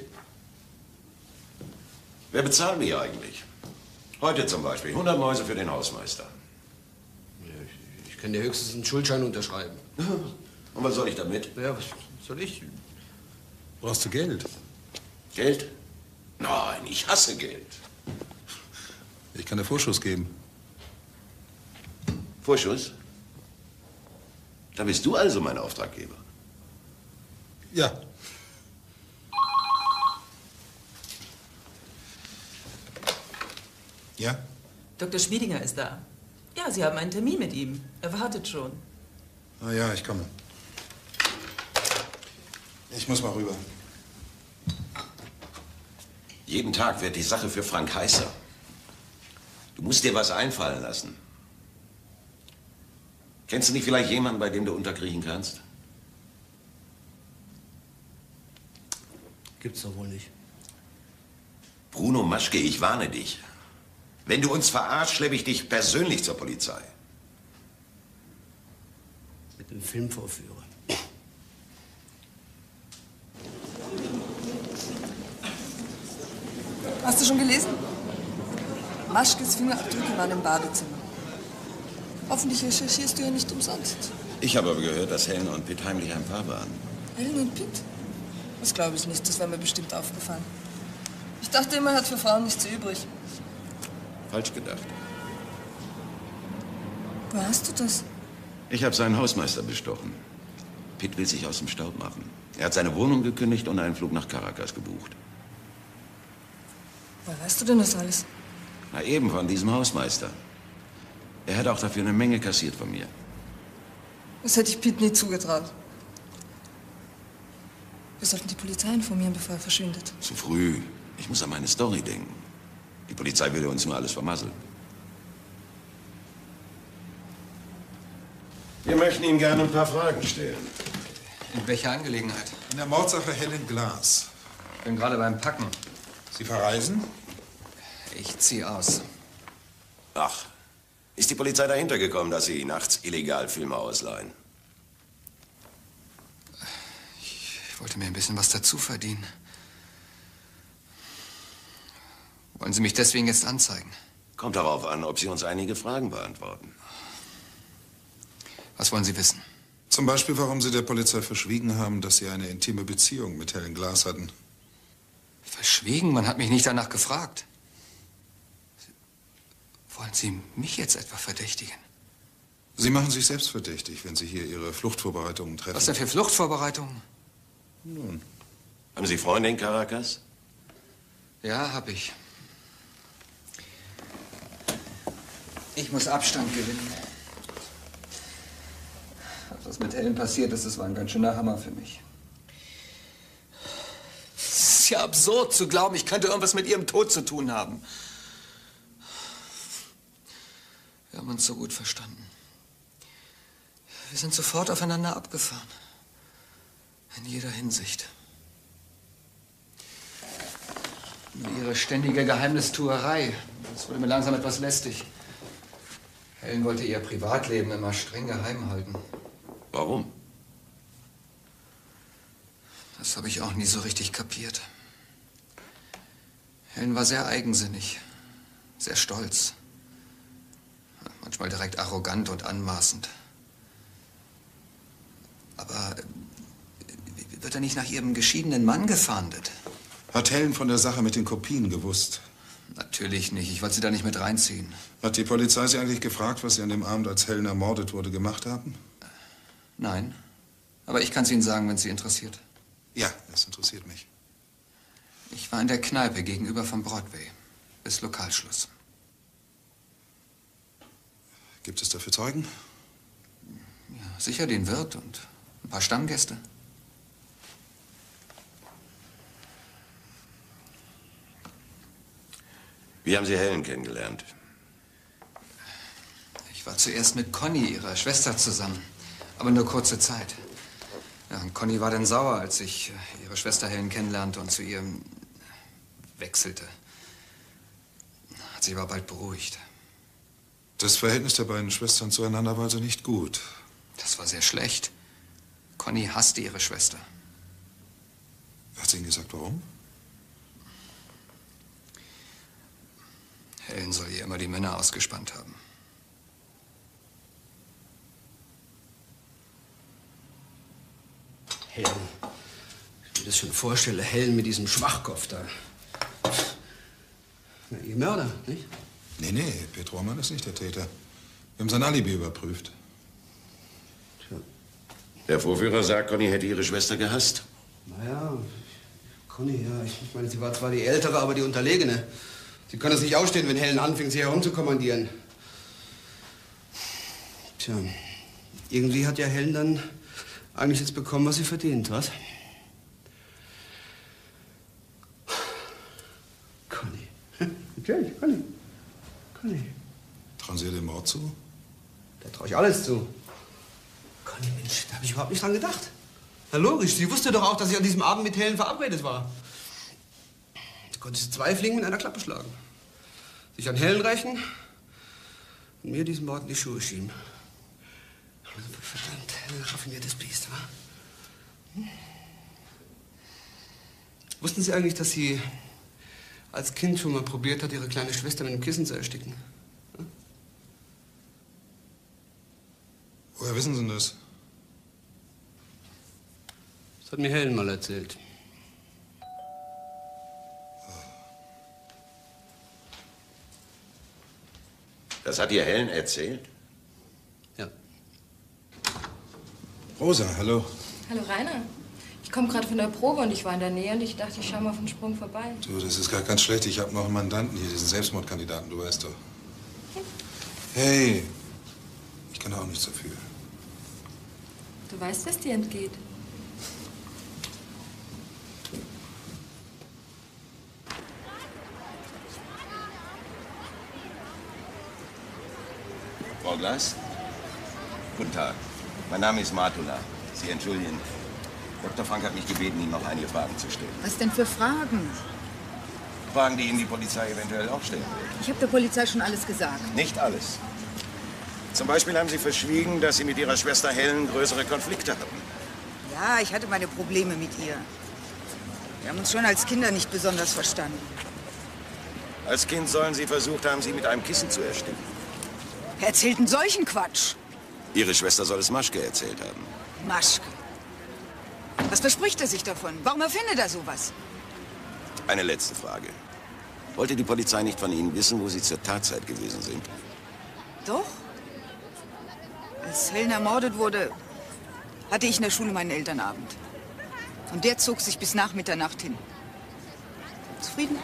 Wer bezahlt mich eigentlich? Heute zum Beispiel 100 Mäuse für den Hausmeister. Ja, ich kann dir höchstens einen Schuldschein unterschreiben. Und was soll ich damit? Ja, was soll ich? Brauchst du Geld? Geld? Nein, ich hasse Geld. Ich kann dir Vorschuss geben. Vorschuss? Da bist du also mein Auftraggeber. Ja. Ja? Dr. Schmiedinger ist da. Ja, Sie haben einen Termin mit ihm. Er wartet schon. Ah ja, ich komme. Ich muss mal rüber. Jeden Tag wird die Sache für Frank heißer. Du musst dir was einfallen lassen. Kennst du nicht vielleicht jemanden, bei dem du unterkriechen kannst? Gibt's doch wohl nicht. Bruno Maschke, ich warne dich. Wenn du uns verarschst, schleppe ich dich persönlich zur Polizei. Mit dem Filmvorführer. Hast du schon gelesen? Maschkes Fingerabdrücke waren im Badezimmer. Hoffentlich recherchierst du ja nicht umsonst. Ich habe aber gehört, dass Helen und Pitt heimlich ein Paar waren. Helen und Pitt? Das glaube ich nicht. Das wäre mir bestimmt aufgefallen. Ich dachte immer, er hat für Frauen nichts übrig. Falsch gedacht. Wo hast du das? Ich habe seinen Hausmeister bestochen. Pitt will sich aus dem Staub machen. Er hat seine Wohnung gekündigt und einen Flug nach Caracas gebucht. Woher weißt du denn das alles? Na eben, von diesem Hausmeister. Er hat auch dafür eine Menge kassiert von mir. Das hätte ich Pitt nie zugetraut. Wir sollten die Polizei informieren, bevor er verschwindet. Zu früh. Ich muss an meine Story denken. Die Polizei würde uns nur alles vermasseln. Wir möchten Ihnen gerne ein paar Fragen stellen. In welcher Angelegenheit? In der Mordsache Helen Glas. Ich bin gerade beim Packen. Sie verreisen? Ich ziehe aus. Ach, ist die Polizei dahinter gekommen, dass Sie nachts illegal Filme ausleihen? Ich wollte mir ein bisschen was dazu verdienen. Wollen Sie mich deswegen jetzt anzeigen? Kommt darauf an, ob Sie uns einige Fragen beantworten. Was wollen Sie wissen? Zum Beispiel, warum Sie der Polizei verschwiegen haben, dass Sie eine intime Beziehung mit Helen Glas hatten. Verschwiegen? Man hat mich nicht danach gefragt. Wollen Sie mich jetzt etwa verdächtigen? Sie machen sich selbst verdächtig, wenn Sie hier Ihre Fluchtvorbereitungen treffen. Was denn für Fluchtvorbereitungen? Nun. Haben Sie Freunde in Caracas? Ja, hab ich. Ich muss Abstand gewinnen. Was mit Helen passiert ist, das war ein ganz schöner Hammer für mich. Es ist ja absurd zu glauben, ich könnte irgendwas mit ihrem Tod zu tun haben. Wir haben uns so gut verstanden. Wir sind sofort aufeinander abgefahren. In jeder Hinsicht. Nur ihre ständige Geheimnistuerei, das wurde mir langsam etwas lästig. Helen wollte ihr Privatleben immer streng geheim halten. Warum? Das habe ich auch nie so richtig kapiert. Helen war sehr eigensinnig, sehr stolz. Manchmal direkt arrogant und anmaßend. Aber wird er nicht nach ihrem geschiedenen Mann gefahndet? Hat Helen von der Sache mit den Kopien gewusst? Natürlich nicht. Ich wollte sie da nicht mit reinziehen. Hat die Polizei Sie eigentlich gefragt, was Sie an dem Abend, als Helen ermordet wurde, gemacht haben? Nein. Aber ich kann es Ihnen sagen, wenn es Sie interessiert. Ja, das interessiert mich. Ich war in der Kneipe gegenüber vom Broadway. Bis Lokalschluss. Gibt es dafür Zeugen? Ja, sicher den Wirt und ein paar Stammgäste. Wie haben Sie Helen kennengelernt? Ich war zuerst mit Conny, ihrer Schwester, zusammen. Aber nur kurze Zeit. Ja, und Conny war dann sauer, als ich ihre Schwester Helen kennenlernte und zu ihr wechselte. Hat sich aber bald beruhigt. Das Verhältnis der beiden Schwestern zueinander war also nicht gut. Das war sehr schlecht. Conny hasste ihre Schwester. Hat sie Ihnen gesagt, warum? Helen soll ihr immer die Männer ausgespannt haben. Helen. Ich mir das schon vorstelle, Helen mit diesem Schwachkopf da. Na, ihr Mörder, nicht? Nee, Pietro Mann ist nicht der Täter. Wir haben sein Alibi überprüft. Der Vorführer sagt, Conny hätte ihre Schwester gehasst. Naja, Conny, ja. Ich meine, sie war zwar die Ältere, aber die Unterlegene. Sie kann es nicht ausstehen, wenn Helen anfängt, sie herumzukommandieren. Tja, irgendwie hat ja Helen dann eigentlich jetzt bekommen, was sie verdient, was? Conny. Natürlich, Conny. Trauen Sie ihr den Mord zu? Da traue ich alles zu. Conny, Mensch, da habe ich überhaupt nicht dran gedacht. Na logisch, sie wusste doch auch, dass ich an diesem Abend mit Helen verabredet war. Sie konnte sie 2 Fliegen mit einer Klappe schlagen. Sich an Helen rächen und mir diesen Mord in die Schuhe schieben. Verdammt, raffiniertes Biest, wa? Wussten Sie eigentlich, dass sie als Kind schon mal probiert hat, ihre kleine Schwester mit einem Kissen zu ersticken? Hm? Woher wissen Sie denn das? Das hat mir Helen mal erzählt. Das hat ihr Helen erzählt? Ja. Rosa, hallo. Hallo Rainer. Ich komme gerade von der Probe und ich war in der Nähe und ich dachte, ich schaue mal auf den Sprung vorbei. Du, das ist gar ganz schlecht. Ich habe noch einen Mandanten hier, diesen Selbstmordkandidaten, du weißt doch. Hey, ich kann auch nichts dafür. Du weißt, was dir entgeht. Frau Glas? Guten Tag. Mein Name ist Matula. Sie entschuldigen. Dr. Frank hat mich gebeten, Ihnen noch einige Fragen zu stellen. Was denn für Fragen? Fragen, die Ihnen die Polizei eventuell auch stellen wird. Ich habe der Polizei schon alles gesagt. Nicht alles. Zum Beispiel haben Sie verschwiegen, dass Sie mit Ihrer Schwester Helen größere Konflikte hatten. Ja, ich hatte meine Probleme mit ihr. Wir haben uns schon als Kinder nicht besonders verstanden. Als Kind sollen Sie versucht haben, Sie mit einem Kissen zu ersticken. Wer erzählt einen solchen Quatsch? Ihre Schwester soll es Maschke erzählt haben. Maschke. Was verspricht er sich davon? Warum erfindet er sowas? Eine letzte Frage. Wollte die Polizei nicht von Ihnen wissen, wo Sie zur Tatzeit gewesen sind? Doch. Als Helen ermordet wurde, hatte ich in der Schule meinen Elternabend. Und der zog sich bis nach Mitternacht hin. Zufrieden?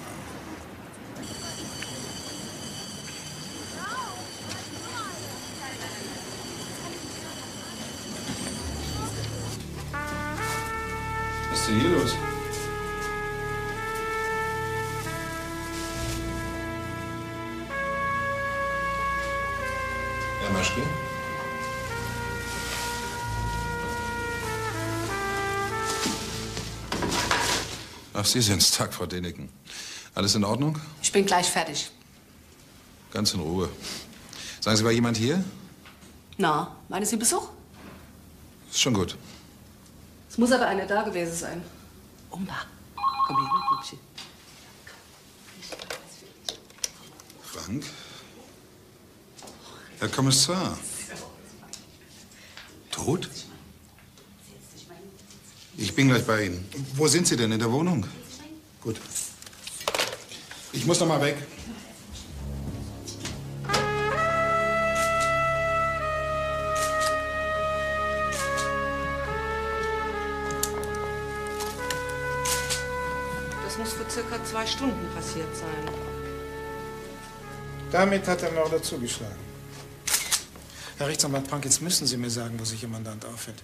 Was ist denn hier los? Herr Maschke? Ach, Sie sind's. Tag, Frau Deneken. Alles in Ordnung? Ich bin gleich fertig. Ganz in Ruhe. Sagen Sie, war jemand hier? Na, meinen Sie Besuch? Ist schon gut. Es muss aber einer da gewesen sein. Umba, komm her, mein Liebchen. Frank? Herr Kommissar. Tot? Ich bin gleich bei Ihnen. Wo sind Sie denn? In der Wohnung? Gut. Ich muss noch mal weg. circa 2 Stunden passiert sein. Damit hat der Mörder zugeschlagen. Herr Rechtsanwalt Prank, jetzt müssen Sie mir sagen, wo sich Ihr Mandant aufhält.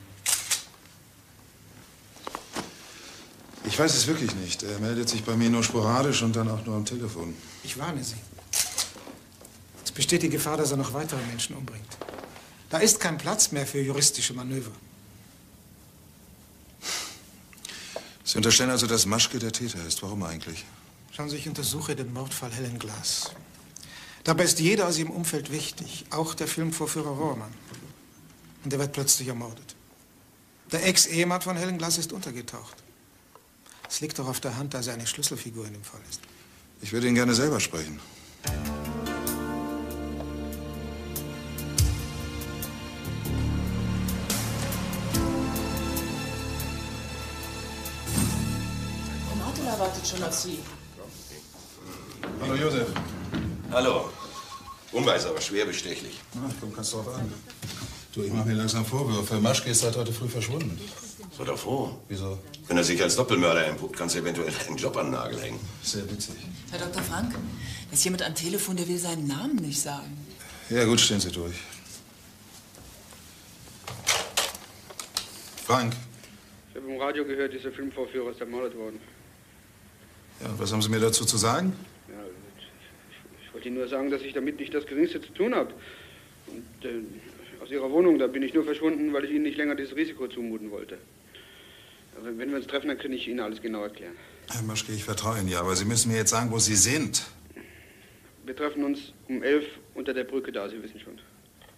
Ich weiß es wirklich nicht. Er meldet sich bei mir nur sporadisch und dann auch nur am Telefon. Ich warne Sie. Es besteht die Gefahr, dass er noch weitere Menschen umbringt. Da ist kein Platz mehr für juristische Manöver. Sie unterstellen also, dass Maschke der Täter ist. Warum eigentlich? Schauen Sie, ich untersuche den Mordfall Helen Glass. Dabei ist jeder aus ihrem Umfeld wichtig, auch der Filmvorführer Rohrmann. Und er wird plötzlich ermordet. Der Ex-Ehemann von Helen Glass ist untergetaucht. Es liegt doch auf der Hand, dass er eine Schlüsselfigur in dem Fall ist. Ich würde ihn gerne selber sprechen. Frau Martula wartet schon auf Sie. Hallo, Josef. Hallo. Umba ist aber schwer bestechlich. Na, komm, kannst drauf an. Du, ich mache mir langsam Vorwürfe. Maschke ist seit heute früh verschwunden. So davor. Wieso? Wenn er sich als Doppelmörder entpuppt, kannst du eventuell einen Job an den Nagel hängen. Sehr witzig. Herr Dr. Frank, da ist jemand am Telefon, der will seinen Namen nicht sagen. Ja, gut, stehen Sie durch. Frank. Ich habe im Radio gehört, dieser Filmvorführer ist ermordet worden. Ja, und was haben Sie mir dazu zu sagen? Ja, ich wollte Ihnen nur sagen, dass ich damit nicht das Geringste zu tun habe. Und aus Ihrer Wohnung, da bin ich nur verschwunden, weil ich Ihnen nicht länger dieses Risiko zumuten wollte. Aber wenn wir uns treffen, dann kann ich Ihnen alles genau erklären. Herr Maschke, ich vertraue Ihnen ja, aber Sie müssen mir jetzt sagen, wo Sie sind. Wir treffen uns um 11 unter der Brücke da, Sie wissen schon.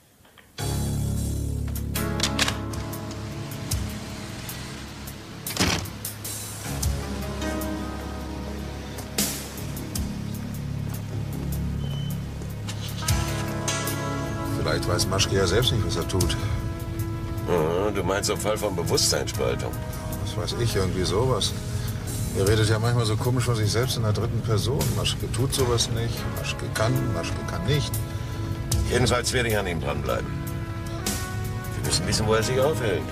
Vielleicht weiß Maschke ja selbst nicht, was er tut. Oh, du meinst im Fall von Bewusstseinsspaltung? Was weiß ich, irgendwie sowas. Er redet ja manchmal so komisch von sich selbst in der dritten Person. Maschke tut sowas nicht, Maschke kann nicht. Jedenfalls werde ich an ihm dranbleiben. Wir müssen wissen, wo er sich aufhält.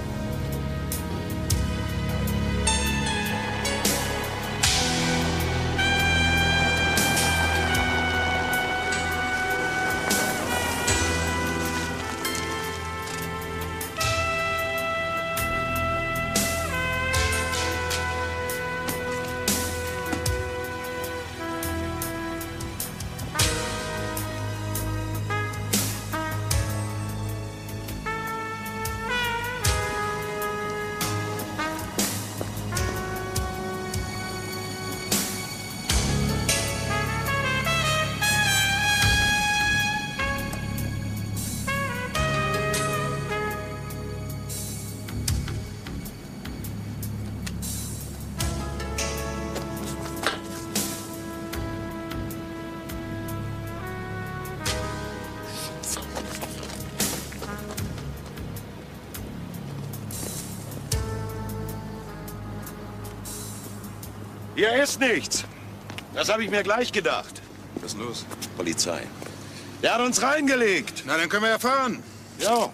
Hier ist nichts. Das habe ich mir gleich gedacht. Was ist los? Polizei. Der hat uns reingelegt. Na, dann können wir ja fahren. Ja.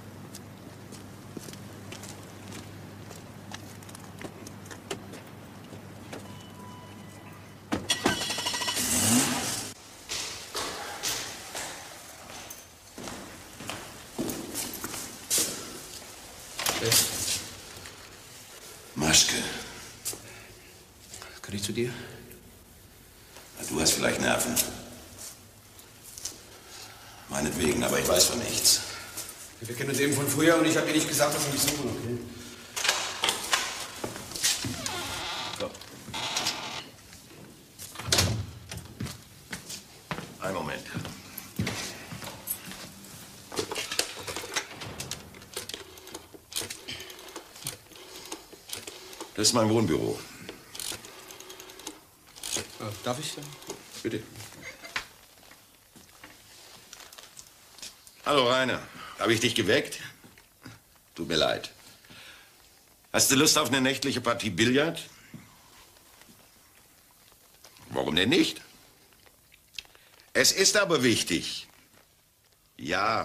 Maschke. Kann ich zu dir? Du hast vielleicht Nerven. Meinetwegen, aber ich weiß von nichts. Wir kennen uns eben von früher und ich habe dir nicht gesagt, dass wir mich suchen, okay? So. Einen Moment. Das ist mein Wohnbüro. Darf ich? Bitte. Hallo, Rainer. Habe ich dich geweckt? Tut mir leid. Hast du Lust auf eine nächtliche Partie Billard? Warum denn nicht? Es ist aber wichtig. Ja.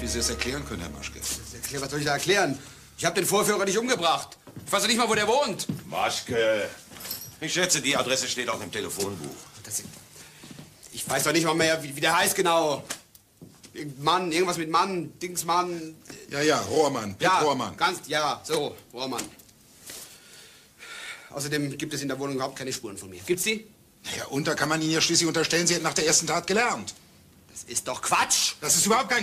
Sie das erklären können, Herr Maschke? Was soll ich da erklären? Ich habe den Vorführer nicht umgebracht. Ich weiß ja nicht mal, wo der wohnt. Maschke, ich schätze, die Adresse steht auch im Telefonbuch. Ich weiß doch nicht mal mehr, wie der heißt genau. Mann, irgendwas mit Mann, Dingsmann. Ja, Rohrmann, Pitt Rohrmann. So, Rohrmann. Außerdem gibt es in der Wohnung überhaupt keine Spuren von mir. Gibt's die? Ja, und da kann man Ihnen ja schließlich unterstellen, Sie hätten nach der ersten Tat gelernt. Das ist doch Quatsch. Das ist überhaupt kein